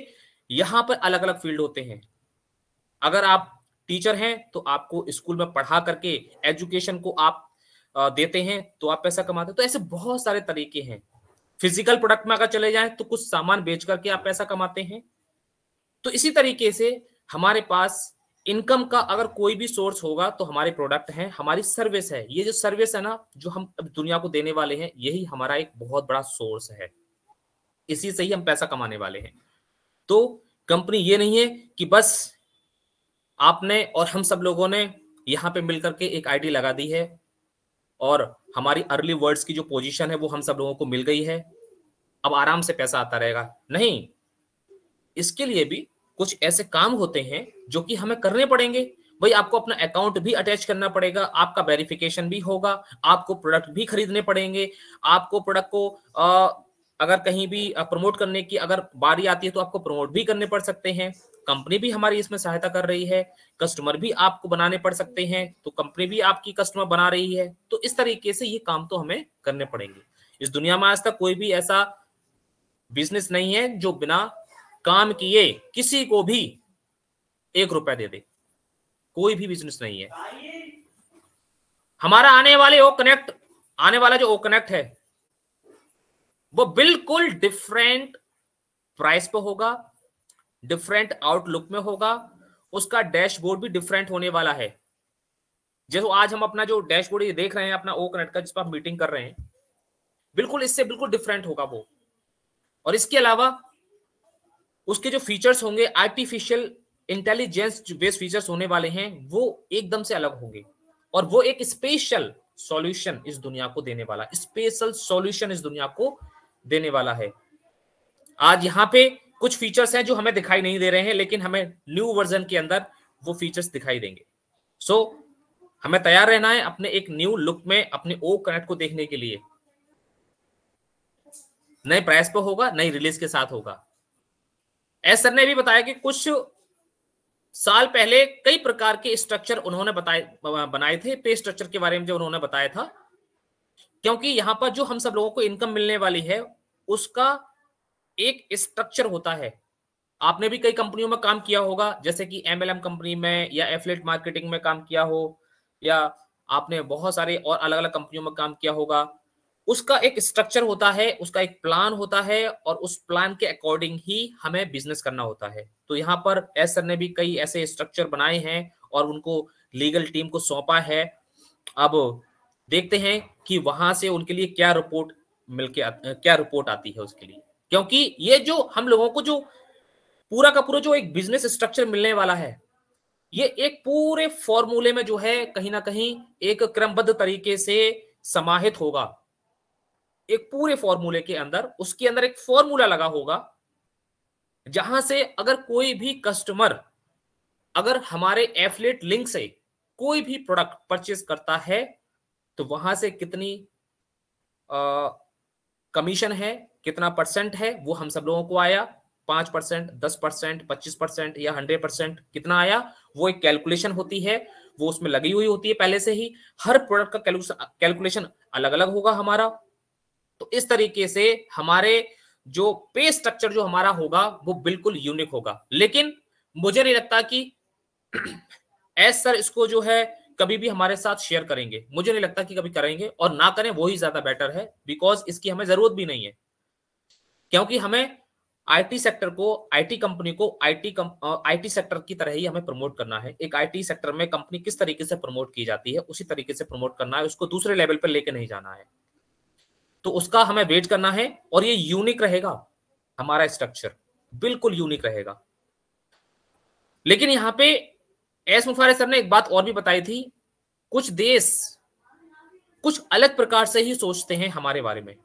यहां पर अलग अलग फील्ड होते हैं। अगर आप टीचर हैं तो आपको स्कूल में पढ़ा करके एजुकेशन को आप देते हैं तो आप पैसा कमाते हैं। तो ऐसे बहुत सारे तरीके हैं। फिजिकल प्रोडक्ट में अगर चले जाएं तो कुछ सामान बेच करके आप पैसा कमाते हैं। तो इसी तरीके से हमारे पास इनकम का अगर कोई भी सोर्स होगा तो हमारे प्रोडक्ट हैं, हमारी सर्विस है। ये जो सर्विस है ना, जो हम अब दुनिया को देने वाले हैं, यही हमारा एक बहुत बड़ा सोर्स है। इसी से ही हम पैसा कमाने वाले हैं। तो कंपनी ये नहीं है कि बस आपने और हम सब लोगों ने यहां पे मिलकर के एक आईडी लगा दी है और हमारी अर्ली वर्ड्स की जो पोजीशन है वो हम सब लोगों को मिल गई है, अब आराम से पैसा आता रहेगा। नहीं, इसके लिए भी कुछ ऐसे काम होते हैं जो कि हमें करने पड़ेंगे। भाई आपको अपना अकाउंट भी अटैच करना पड़ेगा, आपका वेरिफिकेशन भी होगा, आपको प्रोडक्ट भी खरीदने पड़ेंगे, आपको प्रोडक्ट को अगर कहीं भी प्रमोट करने की अगर बारी आती है तो आपको प्रमोट भी करने पड़ सकते हैं। कंपनी भी हमारी इसमें सहायता कर रही है, कस्टमर भी आपको बनाने पड़ सकते हैं, तो कंपनी भी आपकी कस्टमर बना रही है। तो इस तरीके से ये काम तो हमें करने पड़ेंगे। इस दुनिया में आज तक कोई भी ऐसा बिजनेस नहीं है जो बिना काम किए किसी को भी 1 रुपया दे दे। कोई भी बिजनेस नहीं है। हमारा आने वाला जो ओ कनेक्ट है वो बिल्कुल डिफरेंट प्राइस पे होगा, डिफरेंट आउटलुक में होगा, उसका डैशबोर्ड भी डिफरेंट होने वाला है। जैसे आज हम अपना जो डैशबोर्ड ये देख रहे हैं अपना ओ कनेक्ट का, जिस पर आप मीटिंग कर रहे हैं, बिल्कुल इससे बिल्कुल डिफरेंट होगा वो। और इसके अलावा उसके जो फीचर्स होंगे, आर्टिफिशियल इंटेलिजेंस बेस्ड फीचर्स होने वाले हैं, वो एकदम से अलग होंगे। और वो एक स्पेशल सॉल्यूशन इस दुनिया को देने वाला, स्पेशल सॉल्यूशन इस दुनिया को देने वाला है। आज यहां पे कुछ फीचर्स हैं जो हमें दिखाई नहीं दे रहे हैं, लेकिन हमें न्यू वर्जन के अंदर वो फीचर्स दिखाई देंगे। सो हमें तैयार रहना है अपने एक न्यू लुक में अपने ओ कनेक्ट को देखने के लिए। नए प्राइस पे होगा, नई रिलीज के साथ होगा। एस सर ने भी बताया कि कुछ साल पहले कई प्रकार के स्ट्रक्चर उन्होंने बनाए थे। पे स्ट्रक्चर के बारे में जो उन्होंने बताया था, क्योंकि यहां पर जो हम सब लोगों को इनकम मिलने वाली है उसका एक स्ट्रक्चर होता है। आपने भी कई कंपनियों में काम किया होगा, जैसे कि MLM कंपनी में या एफिलिएट मार्केटिंग में काम किया हो, या आपने बहुत सारे और अलग अलग कंपनियों में काम किया होगा। उसका एक स्ट्रक्चर होता है, उसका एक प्लान होता है, और उस प्लान के अकॉर्डिंग ही हमें बिजनेस करना होता है। तो यहाँ पर एस सर ने भी कई ऐसे स्ट्रक्चर बनाए हैं और उनको लीगल टीम को सौंपा है। अब देखते हैं कि वहां से उनके लिए क्या रिपोर्ट आती है उसके लिए। क्योंकि ये जो हम लोगों को जो पूरा का पूरा जो एक बिजनेस स्ट्रक्चर मिलने वाला है, ये एक पूरे फॉर्मूले में जो है कहीं ना कहीं एक क्रमबद्ध तरीके से समाहित होगा। एक पूरे फॉर्मूले के अंदर, उसके अंदर एक फॉर्मूला लगा होगा, जहां से अगर कोई भी कस्टमर अगर हमारे एफिलिएट लिंक से कोई भी प्रोडक्ट परचेज करता है तो वहां से कितनी कमीशन है, कितना परसेंट है, वो हम सब लोगों को आया। 5%, 10%, 25% या 100% कितना आया, वो एक कैलकुलेशन होती है, वो उसमें लगी हुई होती है पहले से ही। हर प्रोडक्ट का कैलकुलेशन अलग अलग होगा हमारा। तो इस तरीके से हमारे जो पे स्ट्रक्चर जो हमारा होगा वो बिल्कुल यूनिक होगा। लेकिन मुझे नहीं लगता कि एस सर इसको जो है कभी भी हमारे साथ शेयर करेंगे। मुझे नहीं लगता कि कभी करेंगे, और ना करें वो ही ज्यादा बेटर है, बिकॉज इसकी हमें जरूरत भी नहीं है। क्योंकि हमें आईटी सेक्टर को, आईटी कंपनी को आईटी सेक्टर की तरह ही हमें प्रमोट करना है। एक आईटी सेक्टर में कंपनी किस तरीके से प्रमोट की जाती है उसी तरीके से प्रमोट करना है, उसको दूसरे लेवल पर लेके नहीं जाना है। तो उसका हमें वेट करना है, और ये यूनिक रहेगा, हमारा स्ट्रक्चर बिल्कुल यूनिक रहेगा। लेकिन यहां पे एस मुफारे सर ने एक बात और भी बताई थी, कुछ देश कुछ अलग प्रकार से ही सोचते हैं हमारे बारे में।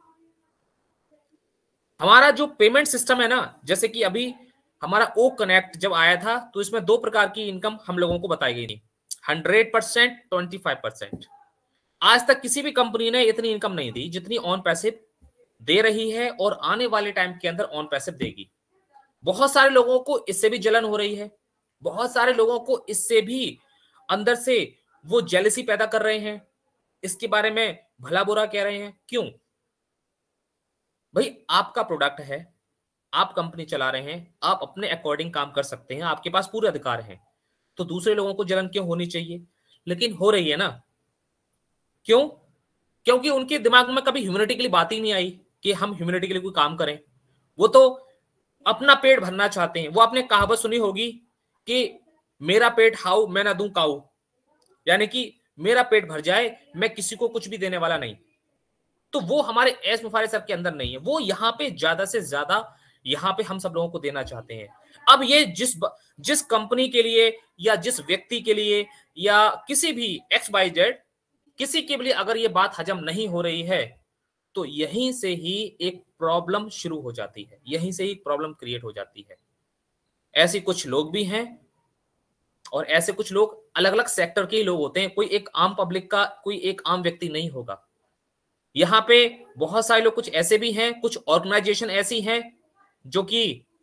हमारा जो पेमेंट सिस्टम है ना, जैसे कि अभी हमारा ओ कनेक्ट जब आया था तो इसमें 2 प्रकार की इनकम हम लोगों को बताई गई थी, 100%, 25%। आज तक किसी भी कंपनी ने इतनी इनकम नहीं दी जितनी ऑन पैसिव दे रही है, और आने वाले टाइम के अंदर ऑन पैसिव देगी। बहुत सारे लोगों को इससे भी जलन हो रही है, बहुत सारे लोगों को इससे भी अंदर से वो जेलसी पैदा कर रहे हैं, इसके बारे में भला बुरा कह रहे हैं। क्यों भाई? आपका प्रोडक्ट है, आप कंपनी चला रहे हैं, आप अपने अकॉर्डिंग काम कर सकते हैं, आपके पास पूरे अधिकार हैं, तो दूसरे लोगों को जलन क्यों होनी चाहिए? लेकिन हो रही है ना। क्यों? क्योंकि उनके दिमाग में कभी ह्यूमैनिटी के लिए बात ही नहीं आई कि हम ह्यूमैनिटी के लिए कोई काम करें। वो तो अपना पेट भरना चाहते हैं। वो आपने कहावत सुनी होगी कि मेरा पेट हाउ मैं ना दूं काऊ, यानी कि मेरा पेट भर जाए, मैं किसी को कुछ भी देने वाला नहीं। तो वो हमारे एस मुफारे सर के अंदर नहीं है। वो यहाँ पे ज्यादा से ज्यादा यहाँ पे हम सब लोगों को देना चाहते हैं। अब ये जिस कंपनी के लिए या जिस व्यक्ति के लिए या किसी भी XYZ किसी के लिए अगर ये बात हजम नहीं हो रही है, तो यहीं से ही एक प्रॉब्लम शुरू हो जाती है, यहीं से ही प्रॉब्लम क्रिएट हो जाती है। ऐसे कुछ लोग भी हैं और ऐसे कुछ लोग अलग अलग सेक्टर के ही लोग होते हैं। कोई एक आम पब्लिक का कोई एक आम व्यक्ति नहीं होगा। यहाँ पे बहुत सारे लोग कुछ ऐसे भी हैं, कुछ ऑर्गेनाइजेशन ऐसी हैं जो कि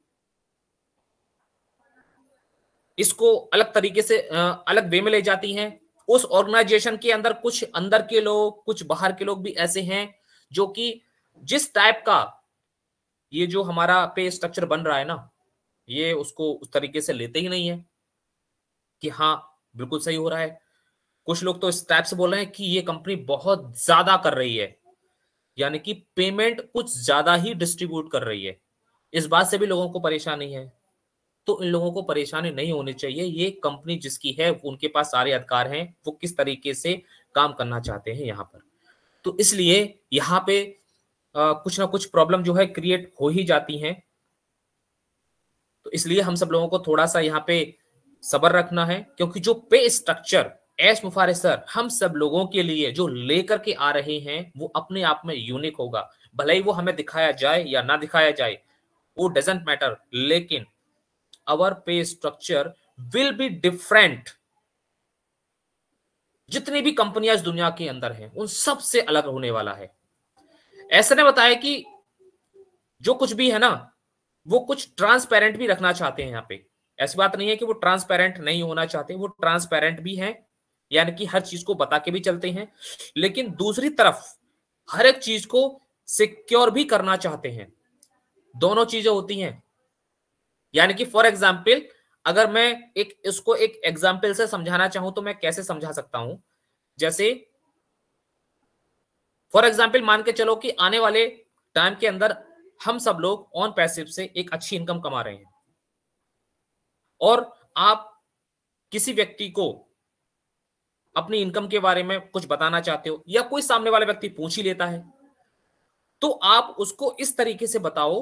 इसको अलग तरीके से अलग वे में ले जाती हैं। उस ऑर्गेनाइजेशन के अंदर कुछ अंदर के लोग, कुछ बाहर के लोग भी ऐसे हैं जो कि जिस टाइप का ये जो हमारा पे स्ट्रक्चर बन रहा है ना, ये उसको उस तरीके से लेते ही नहीं है कि हाँ बिल्कुल सही हो रहा है। कुछ लोग तो इस टाइप से बोल रहे हैं कि ये कंपनी बहुत ज्यादा कर रही है, यानी कि पेमेंट कुछ ज्यादा ही डिस्ट्रीब्यूट कर रही है। इस बात से भी लोगों को परेशानी है। तो इन लोगों को परेशानी नहीं होनी चाहिए। ये कंपनी जिसकी है उनके पास सारे अधिकार हैं, वो किस तरीके से काम करना चाहते हैं यहाँ पर। तो इसलिए यहाँ पे कुछ ना कुछ प्रॉब्लम जो है क्रिएट हो ही जाती हैं। तो इसलिए हम सब लोगों को थोड़ा सा यहाँ पे सब्र रखना है, क्योंकि जो पे स्ट्रक्चर एस मुफारे सर हम सब लोगों के लिए जो लेकर के आ रहे हैं वो अपने आप में यूनिक होगा। भले ही वो हमें दिखाया जाए या ना दिखाया जाए, वो डजंट मैटर, लेकिन our pay structure will be different. जितनी भी कंपनियां इस दुनिया के अंदर हैं उन सब से अलग होने वाला है। ऐसा ने बताया कि जो कुछ भी है ना वो कुछ ट्रांसपेरेंट भी रखना चाहते हैं यहाँ पे। ऐसी बात नहीं है कि वो ट्रांसपेरेंट नहीं होना चाहते, वो ट्रांसपेरेंट भी हैं, यानी कि हर चीज को बता के भी चलते हैं, लेकिन दूसरी तरफ हर एक चीज को सिक्योर भी करना चाहते हैं। दोनों चीजें होती हैं। यानी कि फॉर एग्जाम्पल अगर मैं इसको एक एग्जाम्पल से समझाना चाहूं तो मैं कैसे समझा सकता हूं। जैसे फॉर एग्जाम्पल मान के चलो कि आने वाले टाइम के अंदर हम सब लोग ऑन पैसिव से एक अच्छी इनकम कमा रहे हैं और आप किसी व्यक्ति को अपनी इनकम के बारे में कुछ बताना चाहते हो या कोई सामने वाला व्यक्ति पूछ ही लेता है, तो आप उसको इस तरीके से बताओ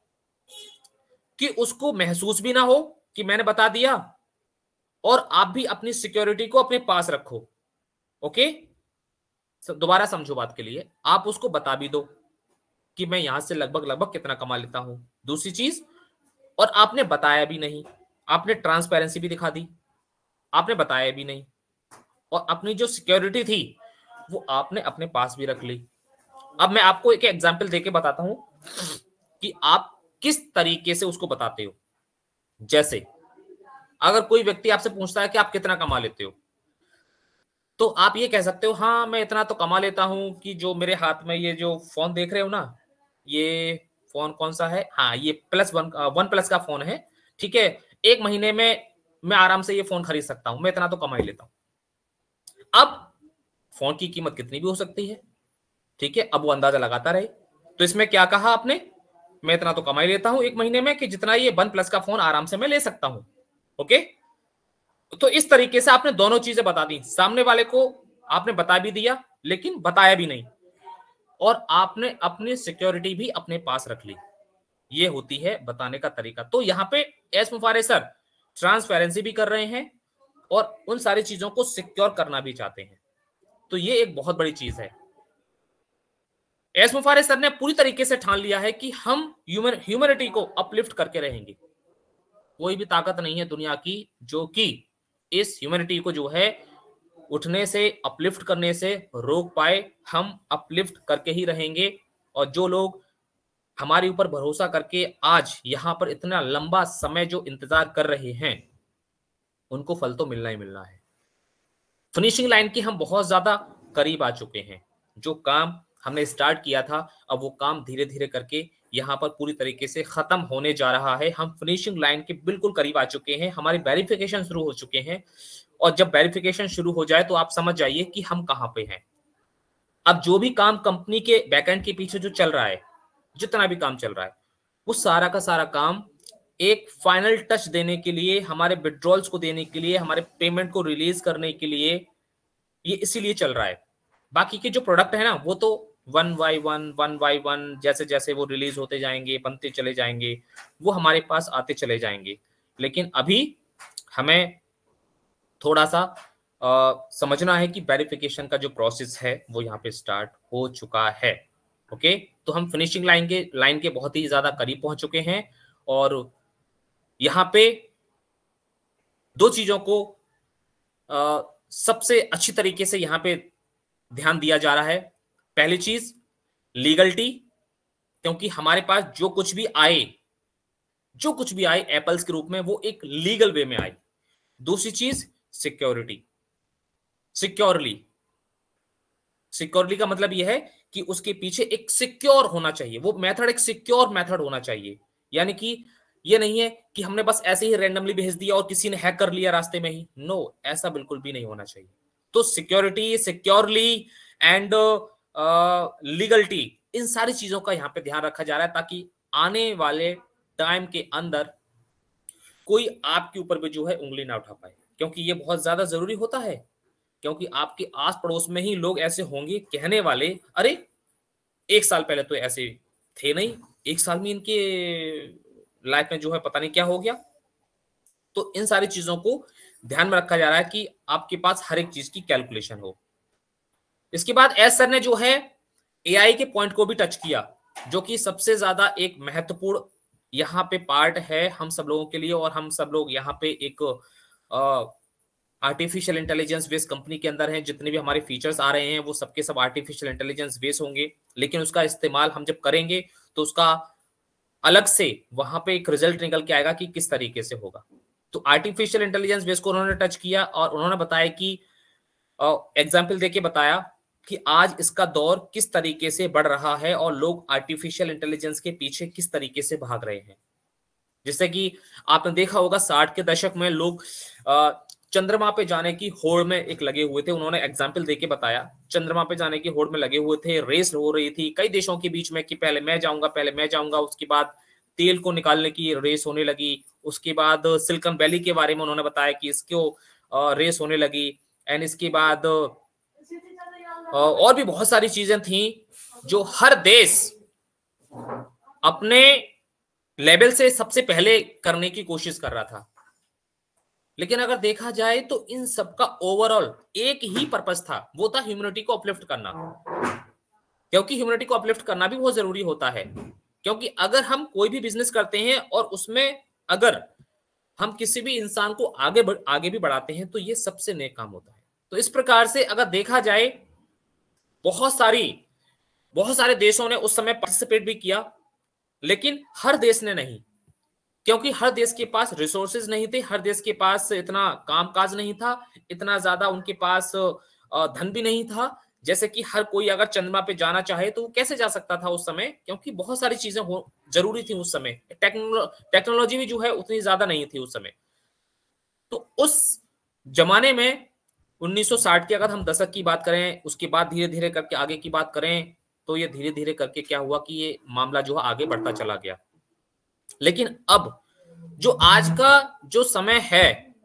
कि उसको महसूस भी ना हो कि मैंने बता दिया और आप भी अपनी सिक्योरिटी को अपने पास रखो। ओके, दोबारा समझो बात के लिए, आप उसको बता भी दो कि मैं यहां से लगभग कितना कमा लेता हूं। दूसरी चीज, और आपने बताया भी नहीं, आपने ट्रांसपेरेंसी भी दिखा दी, आपने बताया भी नहीं, और अपनी जो सिक्योरिटी थी वो आपने अपने पास भी रख ली। अब मैं आपको एक एग्जांपल देके बताता हूं कि आप किस तरीके से उसको बताते हो। जैसे अगर कोई व्यक्ति आपसे पूछता है कि आप कितना कमा लेते हो, तो आप ये कह सकते हो हाँ मैं इतना तो कमा लेता हूं कि जो मेरे हाथ में ये जो फोन देख रहे हो ना, ये फोन कौन सा है, हाँ ये वन प्लस का फोन है, ठीक है, 1 महीने में मैं आराम से ये फोन खरीद सकता हूं, मैं इतना तो कमा ही लेता हूं। अब फोन की कीमत कितनी भी हो सकती है, ठीक है, अब वो अंदाजा लगाता रहे। तो इसमें क्या कहा आपने, मैं इतना तो कमा ही लेता हूं 1 महीने में कि जितना ये वन प्लस का फोन आराम से मैं ले सकता हूं। ओके, तो इस तरीके से आपने दोनों चीजें बता दी, सामने वाले को आपने बता भी दिया लेकिन बताया भी नहीं, और आपने अपनी सिक्योरिटी भी अपने पास रख ली। ये होती है बताने का तरीका। तो यहाँ पे एस मुफारे सर ट्रांसपेरेंसी भी कर रहे हैं और उन सारी चीजों को सिक्योर करना भी चाहते हैं। तो ये एक बहुत बड़ी चीज है। एस मुफारे सर ने पूरी तरीके से ठान लिया है कि हम ह्यूमैनिटी को अपलिफ्ट करके रहेंगे। कोई भी ताकत नहीं है दुनिया की जो कि इस ह्यूमैनिटी को जो है उठने से, अपलिफ्ट करने से रोक पाए। हम अपलिफ्ट करके ही रहेंगे, और जो लोग हमारे ऊपर भरोसा करके आज यहां पर इतना लंबा समय जो इंतजार कर रहे हैं, उनको फल तो मिलना ही मिलना है। फिनिशिंग लाइन की हम बहुत ज्यादा करीब आ चुके हैं। जो काम हमने स्टार्ट किया था, अब वो काम धीरे धीरे करके यहाँ पर पूरी तरीके से खत्म होने जा रहा है। हम फिनिशिंग लाइन के बिल्कुल करीब आ चुके हैं, हमारी वेरिफिकेशन शुरू हो चुके हैं, और जब वेरिफिकेशन शुरू हो जाए तो आप समझ जाइए कि हम कहाँ पे हैं। अब जो भी काम कंपनी के बैकएंड के पीछे जो चल रहा है, जितना भी काम चल रहा है, वो सारा का सारा काम एक फाइनल टच देने के लिए, हमारे विड्रॉल्स को देने के लिए, हमारे पेमेंट को रिलीज करने के लिए ये इसीलिए चल रहा है। बाकी के जो प्रोडक्ट है ना, वो तो वन बाय वन जैसे जैसे वो रिलीज होते जाएंगे, बनते चले जाएंगे, वो हमारे पास आते चले जाएंगे। लेकिन अभी हमें थोड़ा सा समझना है कि वेरिफिकेशन का जो प्रोसेस है वो यहाँ पे स्टार्ट हो चुका है। ओके, तो हम फिनिशिंग लाइन के बहुत ही ज्यादा करीब पहुंच चुके हैं, और यहाँ पे दो चीजों को सबसे अच्छी तरीके से यहाँ पे ध्यान दिया जा रहा है। पहली चीज लीगलिटी, क्योंकि हमारे पास जो कुछ भी आए एप्पल्स के रूप में, वो एक लीगल वे में आए। दूसरी चीज सिक्योरिटी। सिक्योरली का मतलब यह है कि उसके पीछे एक सिक्योर होना चाहिए, वो मेथड एक सिक्योर मेथड होना चाहिए। यानी कि ये नहीं है कि हमने बस ऐसे ही रैंडमली भेज दिया और किसी ने हैक कर लिया रास्ते में ही। नो, ऐसा बिल्कुल भी नहीं होना चाहिए। तो सिक्योरिटी, सिक्योरली एंड लीगलिटी, इन सारी चीजों का यहाँ पे ध्यान रखा जा रहा है, ताकि आने वाले टाइम के अंदर कोई आपके ऊपर भी जो है उंगली ना उठा पाए, क्योंकि ये बहुत ज्यादा जरूरी होता है। क्योंकि आपके आस पड़ोस में ही लोग ऐसे होंगे कहने वाले, अरे 1 साल पहले तो ऐसे थे नहीं, 1 साल में इनके लाइफ में जो है पता नहीं क्या हो गया। तो इन सारी चीजों को ध्यान में रखा जा रहा है कि आपके पास हर एक चीज की कैलकुलेशन हो। इसके बाद एस सर ने जो है एआई के पॉइंट को भी टच किया, जो कि सबसे ज्यादा एक महत्वपूर्ण यहाँ पे पार्ट है हम सब लोगों के लिए। और हम सब लोग यहाँ पे एक आर्टिफिशियल इंटेलिजेंस बेस्ड कंपनी के अंदर हैं। जितने भी हमारे फीचर्स आ रहे हैं वो सबके सब आर्टिफिशियल इंटेलिजेंस बेस्ड होंगे, लेकिन उसका इस्तेमाल हम जब करेंगे तो उसका अलग से वहां पे एक रिजल्ट निकल के आएगा कि किस तरीके से होगा। तो आर्टिफिशियल इंटेलिजेंस बेस को उन्होंने टच किया, और उन्होंने बताया कि एग्जाम्पल देके बताया कि आज इसका दौर किस तरीके से बढ़ रहा है और लोग आर्टिफिशियल इंटेलिजेंस के पीछे किस तरीके से भाग रहे हैं। जैसे कि आपने देखा होगा 60 के दशक में लोग चंद्रमा पे जाने की होड़ में एक लगे हुए थे। उन्होंने एग्जाम्पल देके बताया, चंद्रमा पे जाने की होड़ में लगे हुए थे, रेस हो रही थी कई देशों के बीच में कि पहले मैं जाऊंगा। उसके बाद तेल को निकालने की रेस होने लगी। उसके बाद सिलिकॉन वैली के बारे में उन्होंने बताया कि इसको रेस होने लगी। एंड इसके बाद और भी बहुत सारी चीजें थी जो हर देश अपने लेवल से सबसे पहले करने की कोशिश कर रहा था। लेकिन अगर देखा जाए तो इन सबका ओवरऑल एक ही पर्पस था, वो था ह्यूमैनिटी को अपलिफ्ट करना। क्योंकि ह्यूमैनिटी को अपलिफ्ट करना भी बहुत जरूरी होता है, क्योंकि अगर हम कोई भी बिजनेस करते हैं और उसमें अगर हम किसी भी इंसान को आगे भी बढ़ाते हैं तो ये सबसे नेक काम होता है। तो इस प्रकार से अगर देखा जाए बहुत सारे देशों ने उस समय पार्टिसिपेट भी किया, लेकिन हर देश ने नहीं, क्योंकि हर देश के पास रिसोर्सेज नहीं थे, हर देश के पास इतना कामकाज नहीं था, इतना ज्यादा उनके पास धन भी नहीं था। जैसे कि हर कोई अगर चंद्रमा पे जाना चाहे तो वो कैसे जा सकता था उस समय, क्योंकि बहुत सारी चीजें जरूरी थी उस समय। टेक्नोलॉजी भी जो है उतनी ज्यादा नहीं थी उस समय। तो उस जमाने में 1960 की अगर हम दशक की बात करें, उसके बाद धीरे धीरे करके आगे की बात करें, तो ये धीरे धीरे करके क्या हुआ कि ये मामला जो है आगे बढ़ता चला गया। लेकिन अब जो आज का जो समय है,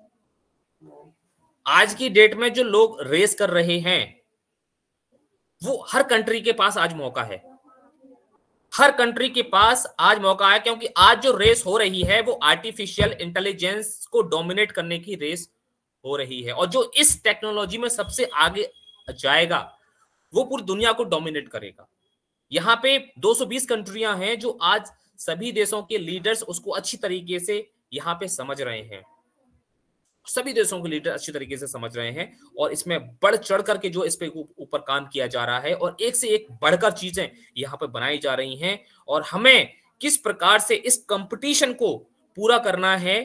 आज की डेट में जो लोग रेस कर रहे हैं, वो हर कंट्री के पास आज मौका है। हर कंट्री के पास आज मौका है, क्योंकि आज जो रेस हो रही है वो आर्टिफिशियल इंटेलिजेंस को डोमिनेट करने की रेस हो रही है। और जो इस टेक्नोलॉजी में सबसे आगे जाएगा वो पूरी दुनिया को डोमिनेट करेगा। यहाँ पे 220 कंट्रियां हैं जो आज सभी देशों के लीडर्स उसको अच्छी तरीके से यहाँ पे समझ रहे हैं। सभी देशों के लीडर अच्छी तरीके से समझ रहे हैं और इसमें बढ़ चढ़ करके जो इस पे ऊपर काम किया जा रहा है और एक से एक बढ़कर चीजें यहाँ पे बनाई जा रही हैं। और हमें किस प्रकार से इस कंपटीशन को पूरा करना है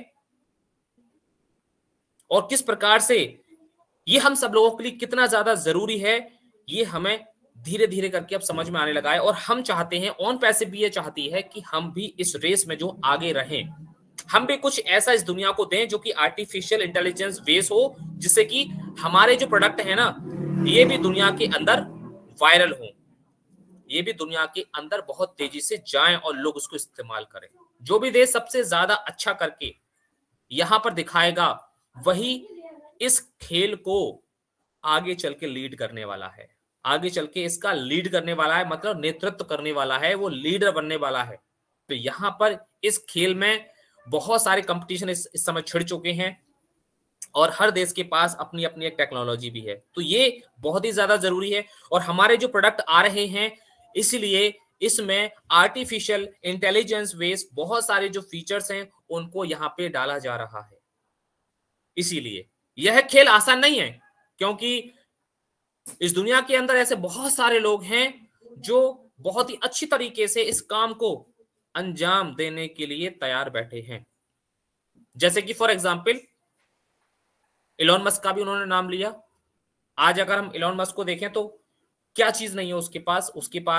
और किस प्रकार से ये हम सब लोगों के लिए कितना ज्यादा जरूरी है, ये हमें धीरे धीरे करके अब समझ में आने लगा है, और हम चाहते हैं, ऑन पैसिव भी ये चाहती है कि हम भी इस रेस में जो आगे रहें, हम भी कुछ ऐसा इस दुनिया को दें जो कि आर्टिफिशियल इंटेलिजेंस बेस हो, जिससे कि हमारे जो प्रोडक्ट है ना, ये भी दुनिया के अंदर वायरल हो, ये भी दुनिया के अंदर बहुत तेजी से जाएं और लोग उसको इस्तेमाल करें। जो भी देश सबसे ज्यादा अच्छा करके यहां पर दिखाएगा, वही इस खेल को आगे चल के लीड करने वाला है, आगे चल के इसका लीड करने वाला है, मतलब नेतृत्व करने वाला है, वो लीडर बनने वाला है। तो यहां पर इस खेल में बहुत सारे कंपटीशन इस समय छिड़ चुके हैं, और हर देश के पास अपनी अपनी एक टेक्नोलॉजी भी है। तो ये बहुत ही ज्यादा जरूरी है, और हमारे जो प्रोडक्ट आ रहे हैं, इसलिए इसमें आर्टिफिशियल इंटेलिजेंस बेस्ड बहुत सारे जो फीचर्स हैं उनको यहाँ पे डाला जा रहा है। इसीलिए यह खेल आसान नहीं है, क्योंकि इस दुनिया के अंदर ऐसे बहुत सारे लोग हैं जो बहुत ही अच्छी तरीके से इस काम को अंजाम देने के लिए तैयार बैठे हैं। जैसे कि फॉर एग्जाम्पल इलॉन मस्क का भी उन्होंने नाम लिया। आज अगर हम इलॉन मस्क को देखें तो क्या चीज नहीं है उसके पास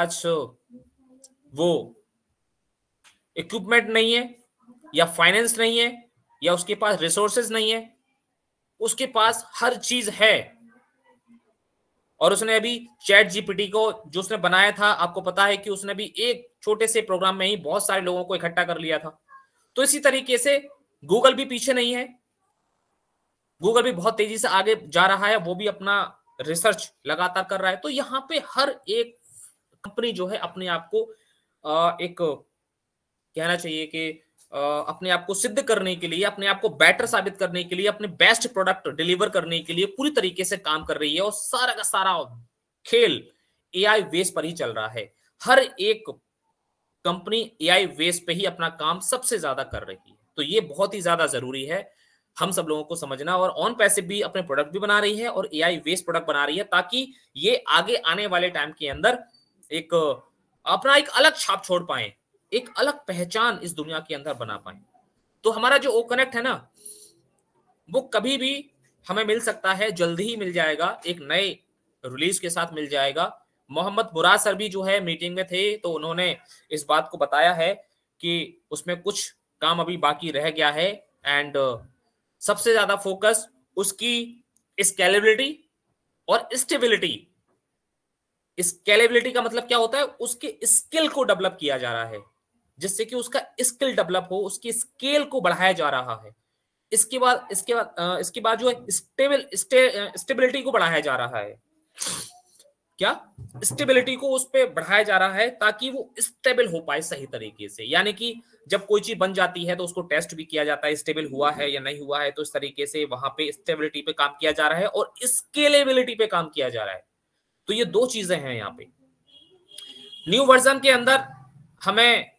वो इक्विपमेंट नहीं है, या फाइनेंस नहीं है, या उसके पास रिसोर्सेज नहीं है, उसके पास हर चीज है। और उसने अभी चैट जीपीटी को जो उसने बनाया था, आपको पता है कि उसने भी एक छोटे से प्रोग्राम में ही बहुत सारे लोगों को इकट्ठा कर लिया था। तो इसी तरीके से गूगल भी पीछे नहीं है, गूगल भी बहुत तेजी से आगे जा रहा है, वो भी अपना रिसर्च लगातार कर रहा है। तो यहाँ पे हर एक कंपनी जो है अपने आप को एक कहना चाहिए कि अपने आप को सिद्ध करने के लिए, अपने आप को बेटर साबित करने के लिए, अपने बेस्ट प्रोडक्ट डिलीवर करने के लिए पूरी तरीके से काम कर रही है। और सारा का सारा खेल एआई बेस पर ही चल रहा है। हर एक कंपनी एआई बेस पे ही अपना काम सबसे ज्यादा कर रही है। तो ये बहुत ही ज्यादा जरूरी है हम सब लोगों को समझना। और ऑन पैसिव भी अपने प्रोडक्ट भी बना रही है और एआई बेस्ड प्रोडक्ट बना रही है, ताकि ये आगे आने वाले टाइम के अंदर एक अपना एक अलग छाप छोड़ पाए, एक अलग पहचान इस दुनिया के अंदर बना पाए। तो हमारा जो ओ कनेक्ट है ना, वो कभी भी हमें मिल सकता है, जल्दी ही मिल जाएगा, एक नए रिलीज के साथ मिल जाएगा। मोहम्मद मुराद सर भी जो है मीटिंग में थे, तो उन्होंने इस बात को बताया है कि उसमें कुछ काम अभी बाकी रह गया है, एंड सबसे ज्यादा फोकस उसकी स्केलेबिलिटी और स्टेबिलिटी। स्केलेबिलिटी का मतलब क्या होता है, उसके स्किल को डेवलप किया जा रहा है, जिससे कि उसका स्किल डेवलप हो, उसकी स्केल को बढ़ाया जा रहा है। इसके बाद जो है स्टेबिलिटी को बढ़ाया जा रहा है। क्या स्टेबिलिटी को उस पे बढ़ाया जा रहा है, ताकि वो स्टेबल हो पाए सही तरीके से। यानी कि जब कोई चीज बन जाती है तो उसको टेस्ट भी किया जाता है, स्टेबल हुआ है या नहीं हुआ है। तो इस तरीके से वहां पे स्टेबिलिटी पे काम किया जा रहा है और स्केलेबिलिटी पे काम किया जा रहा है। तो ये दो चीजें हैं यहाँ पे। न्यू वर्जन के अंदर हमें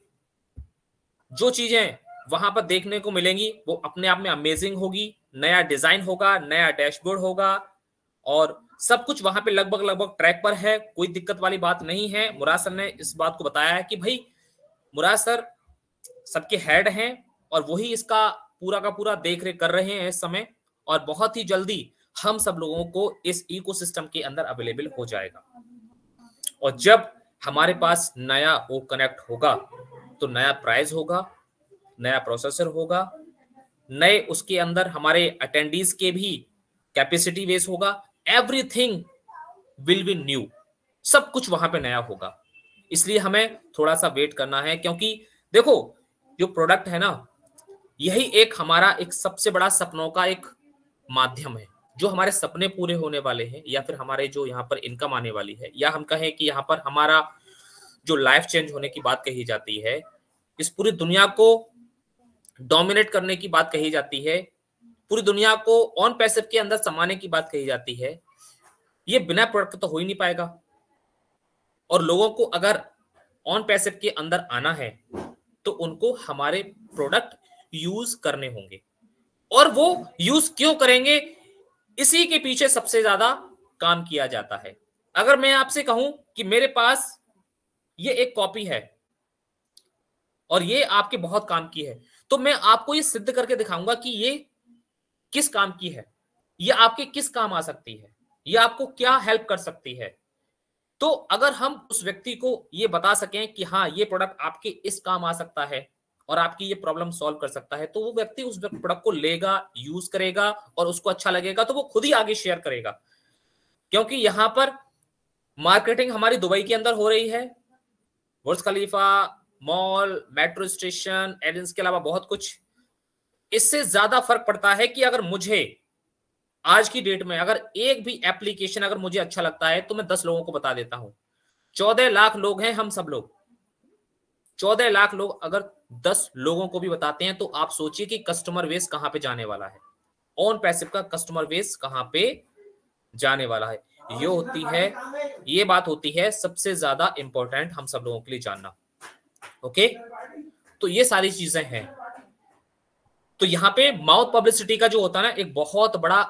जो चीजें वहां पर देखने को मिलेंगी वो अपने आप में अमेजिंग होगी। नया डिजाइन होगा, नया डैशबोर्ड होगा, और सब कुछ वहां पे लगभग ट्रैक पर है, कोई दिक्कत वाली बात नहीं है। मुराद सर ने इस बात को बताया है कि भाई मुराद सर सबके हेड हैं और वही इसका पूरा का पूरा देख रेख कर रहे हैं इस समय, और बहुत ही जल्दी हम सब लोगों को इस इकोसिस्टम के अंदर अवेलेबल हो जाएगा। और जब हमारे पास नया ओ कनेक्ट होगा तो नया प्राइस होगा, नया प्रोसेसर होगा, नए उसके अंदर हमारे अटेंडीज के भी कैपेसिटी बेस होगा, एवरीथिंग विल बी न्यू, सब कुछ वहां पे नया होगा। इसलिए हमें थोड़ा सा वेट करना है, क्योंकि देखो जो प्रोडक्ट है ना, यही एक हमारा एक सबसे बड़ा सपनों का एक माध्यम है। जो हमारे सपने पूरे होने वाले हैं, या फिर हमारे जो यहाँ पर इनकम आने वाली है, या हम कहें कि यहाँ पर हमारा जो लाइफ चेंज होने की बात कही जाती है, इस पूरी दुनिया को डोमिनेट करने की बात कही जाती है, पूरी दुनिया को ऑन पैसिव के अंदर समाने की बात कही जाती है, ये बिना प्रोडक्ट तो हो ही नहीं पाएगा। और लोगों को अगर ऑन पैसिव के अंदर आना है तो उनको हमारे प्रोडक्ट यूज करने होंगे। और वो यूज क्यों करेंगे, इसी के पीछे सबसे ज्यादा काम किया जाता है। अगर मैं आपसे कहूं कि मेरे पास ये एक कॉपी है और ये आपके बहुत काम की है, तो मैं आपको ये सिद्ध करके दिखाऊंगा कि ये किस काम की है, ये आपके किस काम आ सकती है, ये आपको क्या हेल्प कर सकती है। तो अगर हम उस व्यक्ति को ये बता सकें कि हाँ ये प्रोडक्ट आपके इस काम आ सकता है और आपकी ये प्रॉब्लम सॉल्व कर सकता है, तो वो व्यक्ति उस प्रोडक्ट को लेगा, यूज करेगा और उसको अच्छा लगेगा तो वो खुद ही आगे शेयर करेगा। क्योंकि यहां पर मार्केटिंग हमारी दुबई के अंदर हो रही है, Burj Khalifa, mall, metro station, एडेंस के अलावा बहुत कुछ। इससे ज्यादा फर्क पड़ता है कि अगर मुझे आज की डेट में अगर एक भी एप्लीकेशन अगर मुझे अच्छा लगता है तो मैं 10 लोगों को बता देता हूं। 14 लाख लोग हैं हम सब लोग, 14 लाख लोग अगर 10 लोगों को भी बताते हैं तो आप सोचिए कि कस्टमर बेस कहां पे जाने वाला है, ऑन पैसिव का कस्टमर बेस कहां पे जाने वाला है। ये होती है, ये बात होती है सबसे ज्यादा इंपॉर्टेंट हम सब लोगों के लिए जानना। ओके, तो ये सारी चीजें हैं। तो यहाँ पे माउथ पब्लिसिटी का जो होता है ना, एक बहुत बड़ा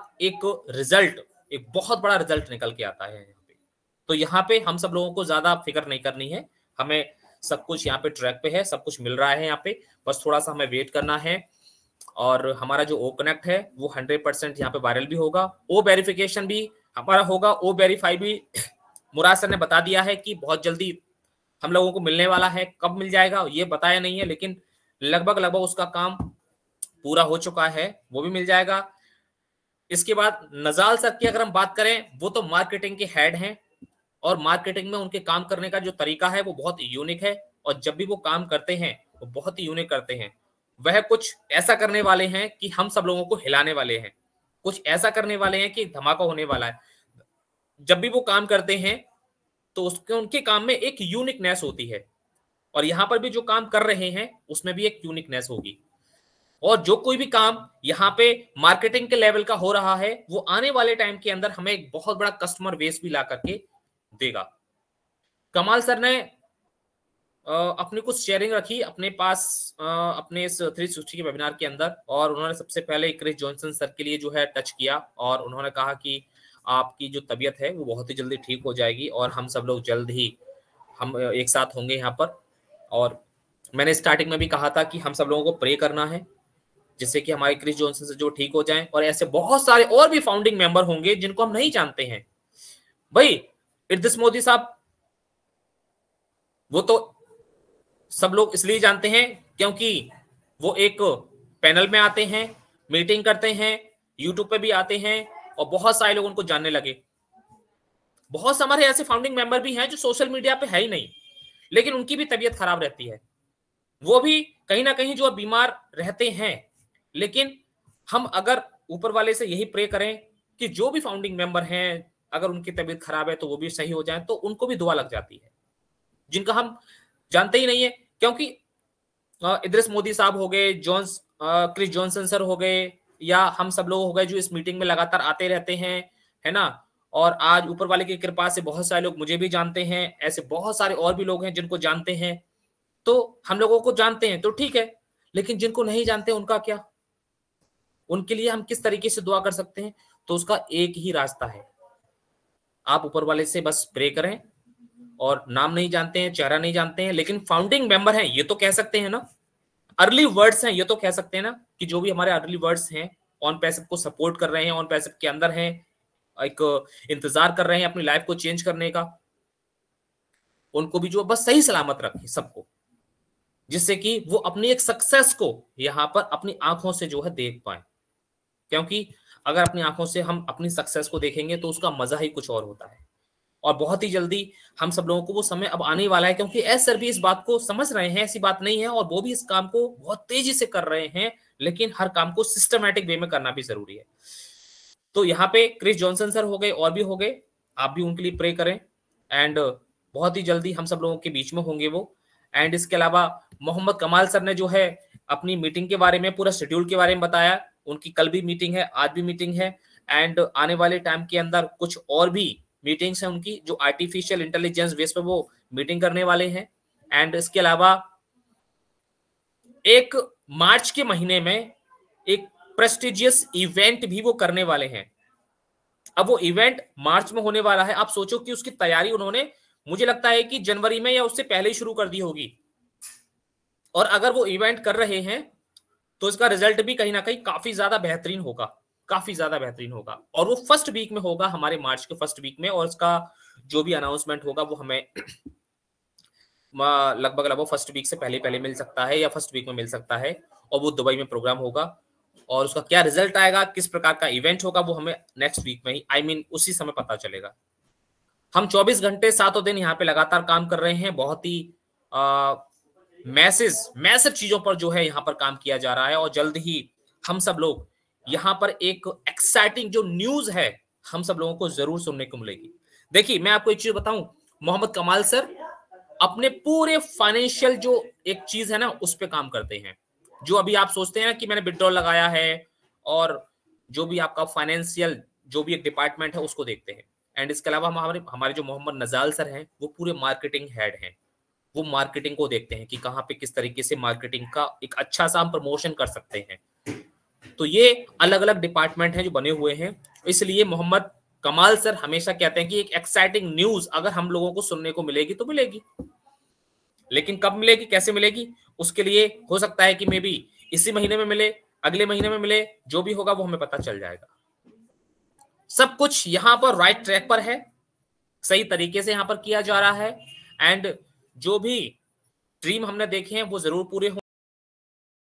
रिजल्ट निकल के आता है यहाँ पे। तो यहाँ पे हम सब लोगों को ज्यादा फिक्र नहीं करनी है, हमें सब कुछ यहाँ पे ट्रैक पे है, सब कुछ मिल रहा है यहाँ पे, बस थोड़ा सा हमें वेट करना है। और हमारा जो ओ कनेक्ट है वो 100% यहाँ पे वायरल भी होगा, ओ वेरिफिकेशन भी हमारा होगा, ओ वेरीफाई भी मुराद सर ने बता दिया है कि बहुत जल्दी हम लोगों को मिलने वाला है। कब मिल जाएगा ये बताया नहीं है, लेकिन लगभग उसका काम पूरा हो चुका है, वो भी मिल जाएगा। इसके बाद नजाल सर की अगर हम बात करें, वो तो मार्केटिंग के हेड हैं और मार्केटिंग में उनके काम करने का जो तरीका है वो बहुत यूनिक है, और जब भी वो काम करते हैं वो बहुत ही यूनिक करते हैं। वह कुछ ऐसा करने वाले हैं कि हम सब लोगों को हिलाने वाले हैं, कुछ ऐसा करने वाले हैं कि धमाका होने वाला है। जब भी वो काम करते हैं तो उसके उनके काम में एक यूनिकनेस होती है, और यहां पर भी जो काम कर रहे हैं उसमें भी एक यूनिकनेस होगी। और जो कोई भी काम यहाँ पे मार्केटिंग के लेवल का हो रहा है वो आने वाले टाइम के अंदर हमें एक बहुत बड़ा कस्टमर बेस भी ला करके देगा। कमाल सर ने अपनी कुछ शेयरिंग रखी अपने पास अपने इस 360 के वेबिनार के अंदर, और उन्होंने सबसे पहले क्रिस जॉनसन सर के लिए जो है टच किया, और उन्होंने कहा कि आपकी जो तबीयत है वो बहुत ही जल्दी ठीक हो जाएगी और हम सब लोग जल्द ही हम एक साथ होंगे यहाँ पर। और मैंने स्टार्टिंग में भी कहा था कि हम सब लोगों को प्रे करना है जिससे कि हमारे क्रिस जॉनसन से जो ठीक हो जाएं, और ऐसे बहुत सारे और भी फाउंडिंग मेंबर होंगे जिनको हम नहीं जानते हैं। भाई इद्रिस मोदी साहब वो तो सब लोग इसलिए जानते हैं क्योंकि वो एक पैनल में आते हैं, मीटिंग करते हैं, यूट्यूब पे भी आते हैं और बहुत सारे लोग उनको जानने लगे। बहुत से हमारे ऐसे फाउंडिंग मेंबर भी हैं जो सोशल मीडिया पे है ही नहीं, लेकिन उनकी भी तबीयत खराब रहती है, वो भी कहीं ना कहीं जो बीमार रहते हैं। लेकिन हम अगर ऊपर वाले से यही प्रे करें कि जो भी फाउंडिंग मेंबर हैं अगर उनकी तबीयत खराब है तो वो भी सही हो जाए, तो उनको भी दुआ लग जाती है, जिनका हम जानते ही नहीं है। क्योंकि इद्रिस मोदी साहब हो गए, क्रिस जॉनसन सर हो गए, या हम सब लोग हो गए जो इस मीटिंग में लगातार आते रहते हैं, है ना। और आज ऊपर वाले की कृपा से बहुत सारे लोग मुझे भी जानते हैं, ऐसे बहुत सारे और भी लोग हैं जिनको जानते हैं। तो हम लोगों को जानते हैं तो ठीक है, लेकिन जिनको नहीं जानते उनका क्या, उनके लिए हम किस तरीके से दुआ कर सकते हैं? तो उसका एक ही रास्ता है, आप ऊपर वाले से बस प्रे करें। और नाम नहीं जानते हैं, चेहरा नहीं जानते हैं, लेकिन फाउंडिंग मेंबर हैं ये तो कह सकते हैं ना, अर्ली वर्ड्स हैं ये तो कह सकते हैं ना, कि जो भी हमारे अर्ली वर्ड्स हैं ऑन पैसिव को सपोर्ट कर रहे हैं, ऑन पैसिव के अंदर हैं, एक इंतजार कर रहे हैं अपनी लाइफ को चेंज करने का, उनको भी जो बस सही सलामत रखें सबको, जिससे कि वो अपनी एक सक्सेस को यहां पर अपनी आंखों से जो है देख पाए। क्योंकि अगर अपनी आंखों से हम अपनी सक्सेस को देखेंगे तो उसका मजा ही कुछ और होता है। और बहुत ही जल्दी हम सब लोगों को वो समय अब आने वाला है, क्योंकि एस सर भी इस बात को समझ रहे हैं, ऐसी बात नहीं है, और वो भी इस काम को बहुत तेजी से कर रहे हैं, लेकिन हर काम को सिस्टमैटिक वे में करना भी जरूरी है। तो यहाँ पे क्रिस जॉनसन सर हो गए और भी हो गए, आप भी उनके लिए प्रे करें, एंड बहुत ही जल्दी हम सब लोगों के बीच में होंगे वो। एंड इसके अलावा मोहम्मद कमाल सर ने जो है अपनी मीटिंग के बारे में, पूरा शेड्यूल के बारे में बताया, उनकी कल भी मीटिंग है, आज भी मीटिंग है, एंड आने वाले टाइम के अंदर कुछ और भी मीटिंग्स हैं उनकी जो आर्टिफिशियल इंटेलिजेंस बेस पे वो मीटिंग करने वाले हैं। एंड इसके अलावा एक मार्च के महीने में एक प्रेस्टिजियस इवेंट भी वो करने वाले हैं। अब वो इवेंट मार्च में होने वाला है, आप सोचो कि उसकी तैयारी उन्होंने मुझे लगता है कि जनवरी में या उससे पहले ही शुरू कर दी होगी। और अगर वो इवेंट कर रहे हैं तो इसका रिजल्ट भी कहीं ना कहीं काफी ज्यादा बेहतरीन होगा, काफी ज्यादा बेहतरीन होगा। और वो फर्स्ट वीक में होगा, हमारे मार्च के फर्स्ट वीक में, और इसका जो भी अनाउंसमेंट होगा वो हमें लगभग फर्स्ट वीक से पहले मिल सकता है या फर्स्ट वीक में मिल सकता है, और वो दुबई में प्रोग्राम होगा, और उसका क्या रिजल्ट आएगा, किस प्रकार का इवेंट होगा, वो हमें नेक्स्ट वीक में ही उसी समय पता चलेगा। हम 24 घंटे 7 दिन यहाँ पे लगातार काम कर रहे हैं, बहुत ही मैसिव चीजों पर जो है यहाँ पर काम किया जा रहा है, और जल्द ही हम सब लोग यहाँ पर एक एक्साइटिंग जो न्यूज है हम सब लोगों को जरूर सुनने को मिलेगी। देखिए मैं आपको एक चीज बताऊं, मोहम्मद कमाल सर अपने पूरे फाइनेंशियल जो एक चीज है ना उस पे काम करते हैं। जो अभी आप सोचते हैं ना कि मैंने विड्रॉल लगाया है, और जो भी आपका फाइनेंशियल जो भी एक डिपार्टमेंट है उसको देखते हैं। एंड इसके अलावा हमारे जो मोहम्मद नजाल सर हैं वो पूरे मार्केटिंग हेड हैं, वो मार्केटिंग को देखते हैं कि कहाँ पे किस तरीके से मार्केटिंग का एक अच्छा सा हम प्रमोशन कर सकते हैं। तो ये अलग अलग डिपार्टमेंट हैं जो बने हुए हैं, इसलिए मोहम्मद कमाल सर हमेशा कहते हैं कि एक एक्साइटिंग न्यूज अगर हम लोगों को सुनने को मिलेगी तो मिलेगी, लेकिन कब मिलेगी, कैसे मिलेगी, उसके लिए हो सकता है कि मे बी इसी महीने में मिले, अगले महीने में मिले, जो भी होगा वो हमें पता चल जाएगा। सब कुछ यहाँ पर राइट ट्रैक पर है, सही तरीके से यहाँ पर किया जा रहा है, एंड जो भी ड्रीम हमने देखे हैं वो जरूर पूरे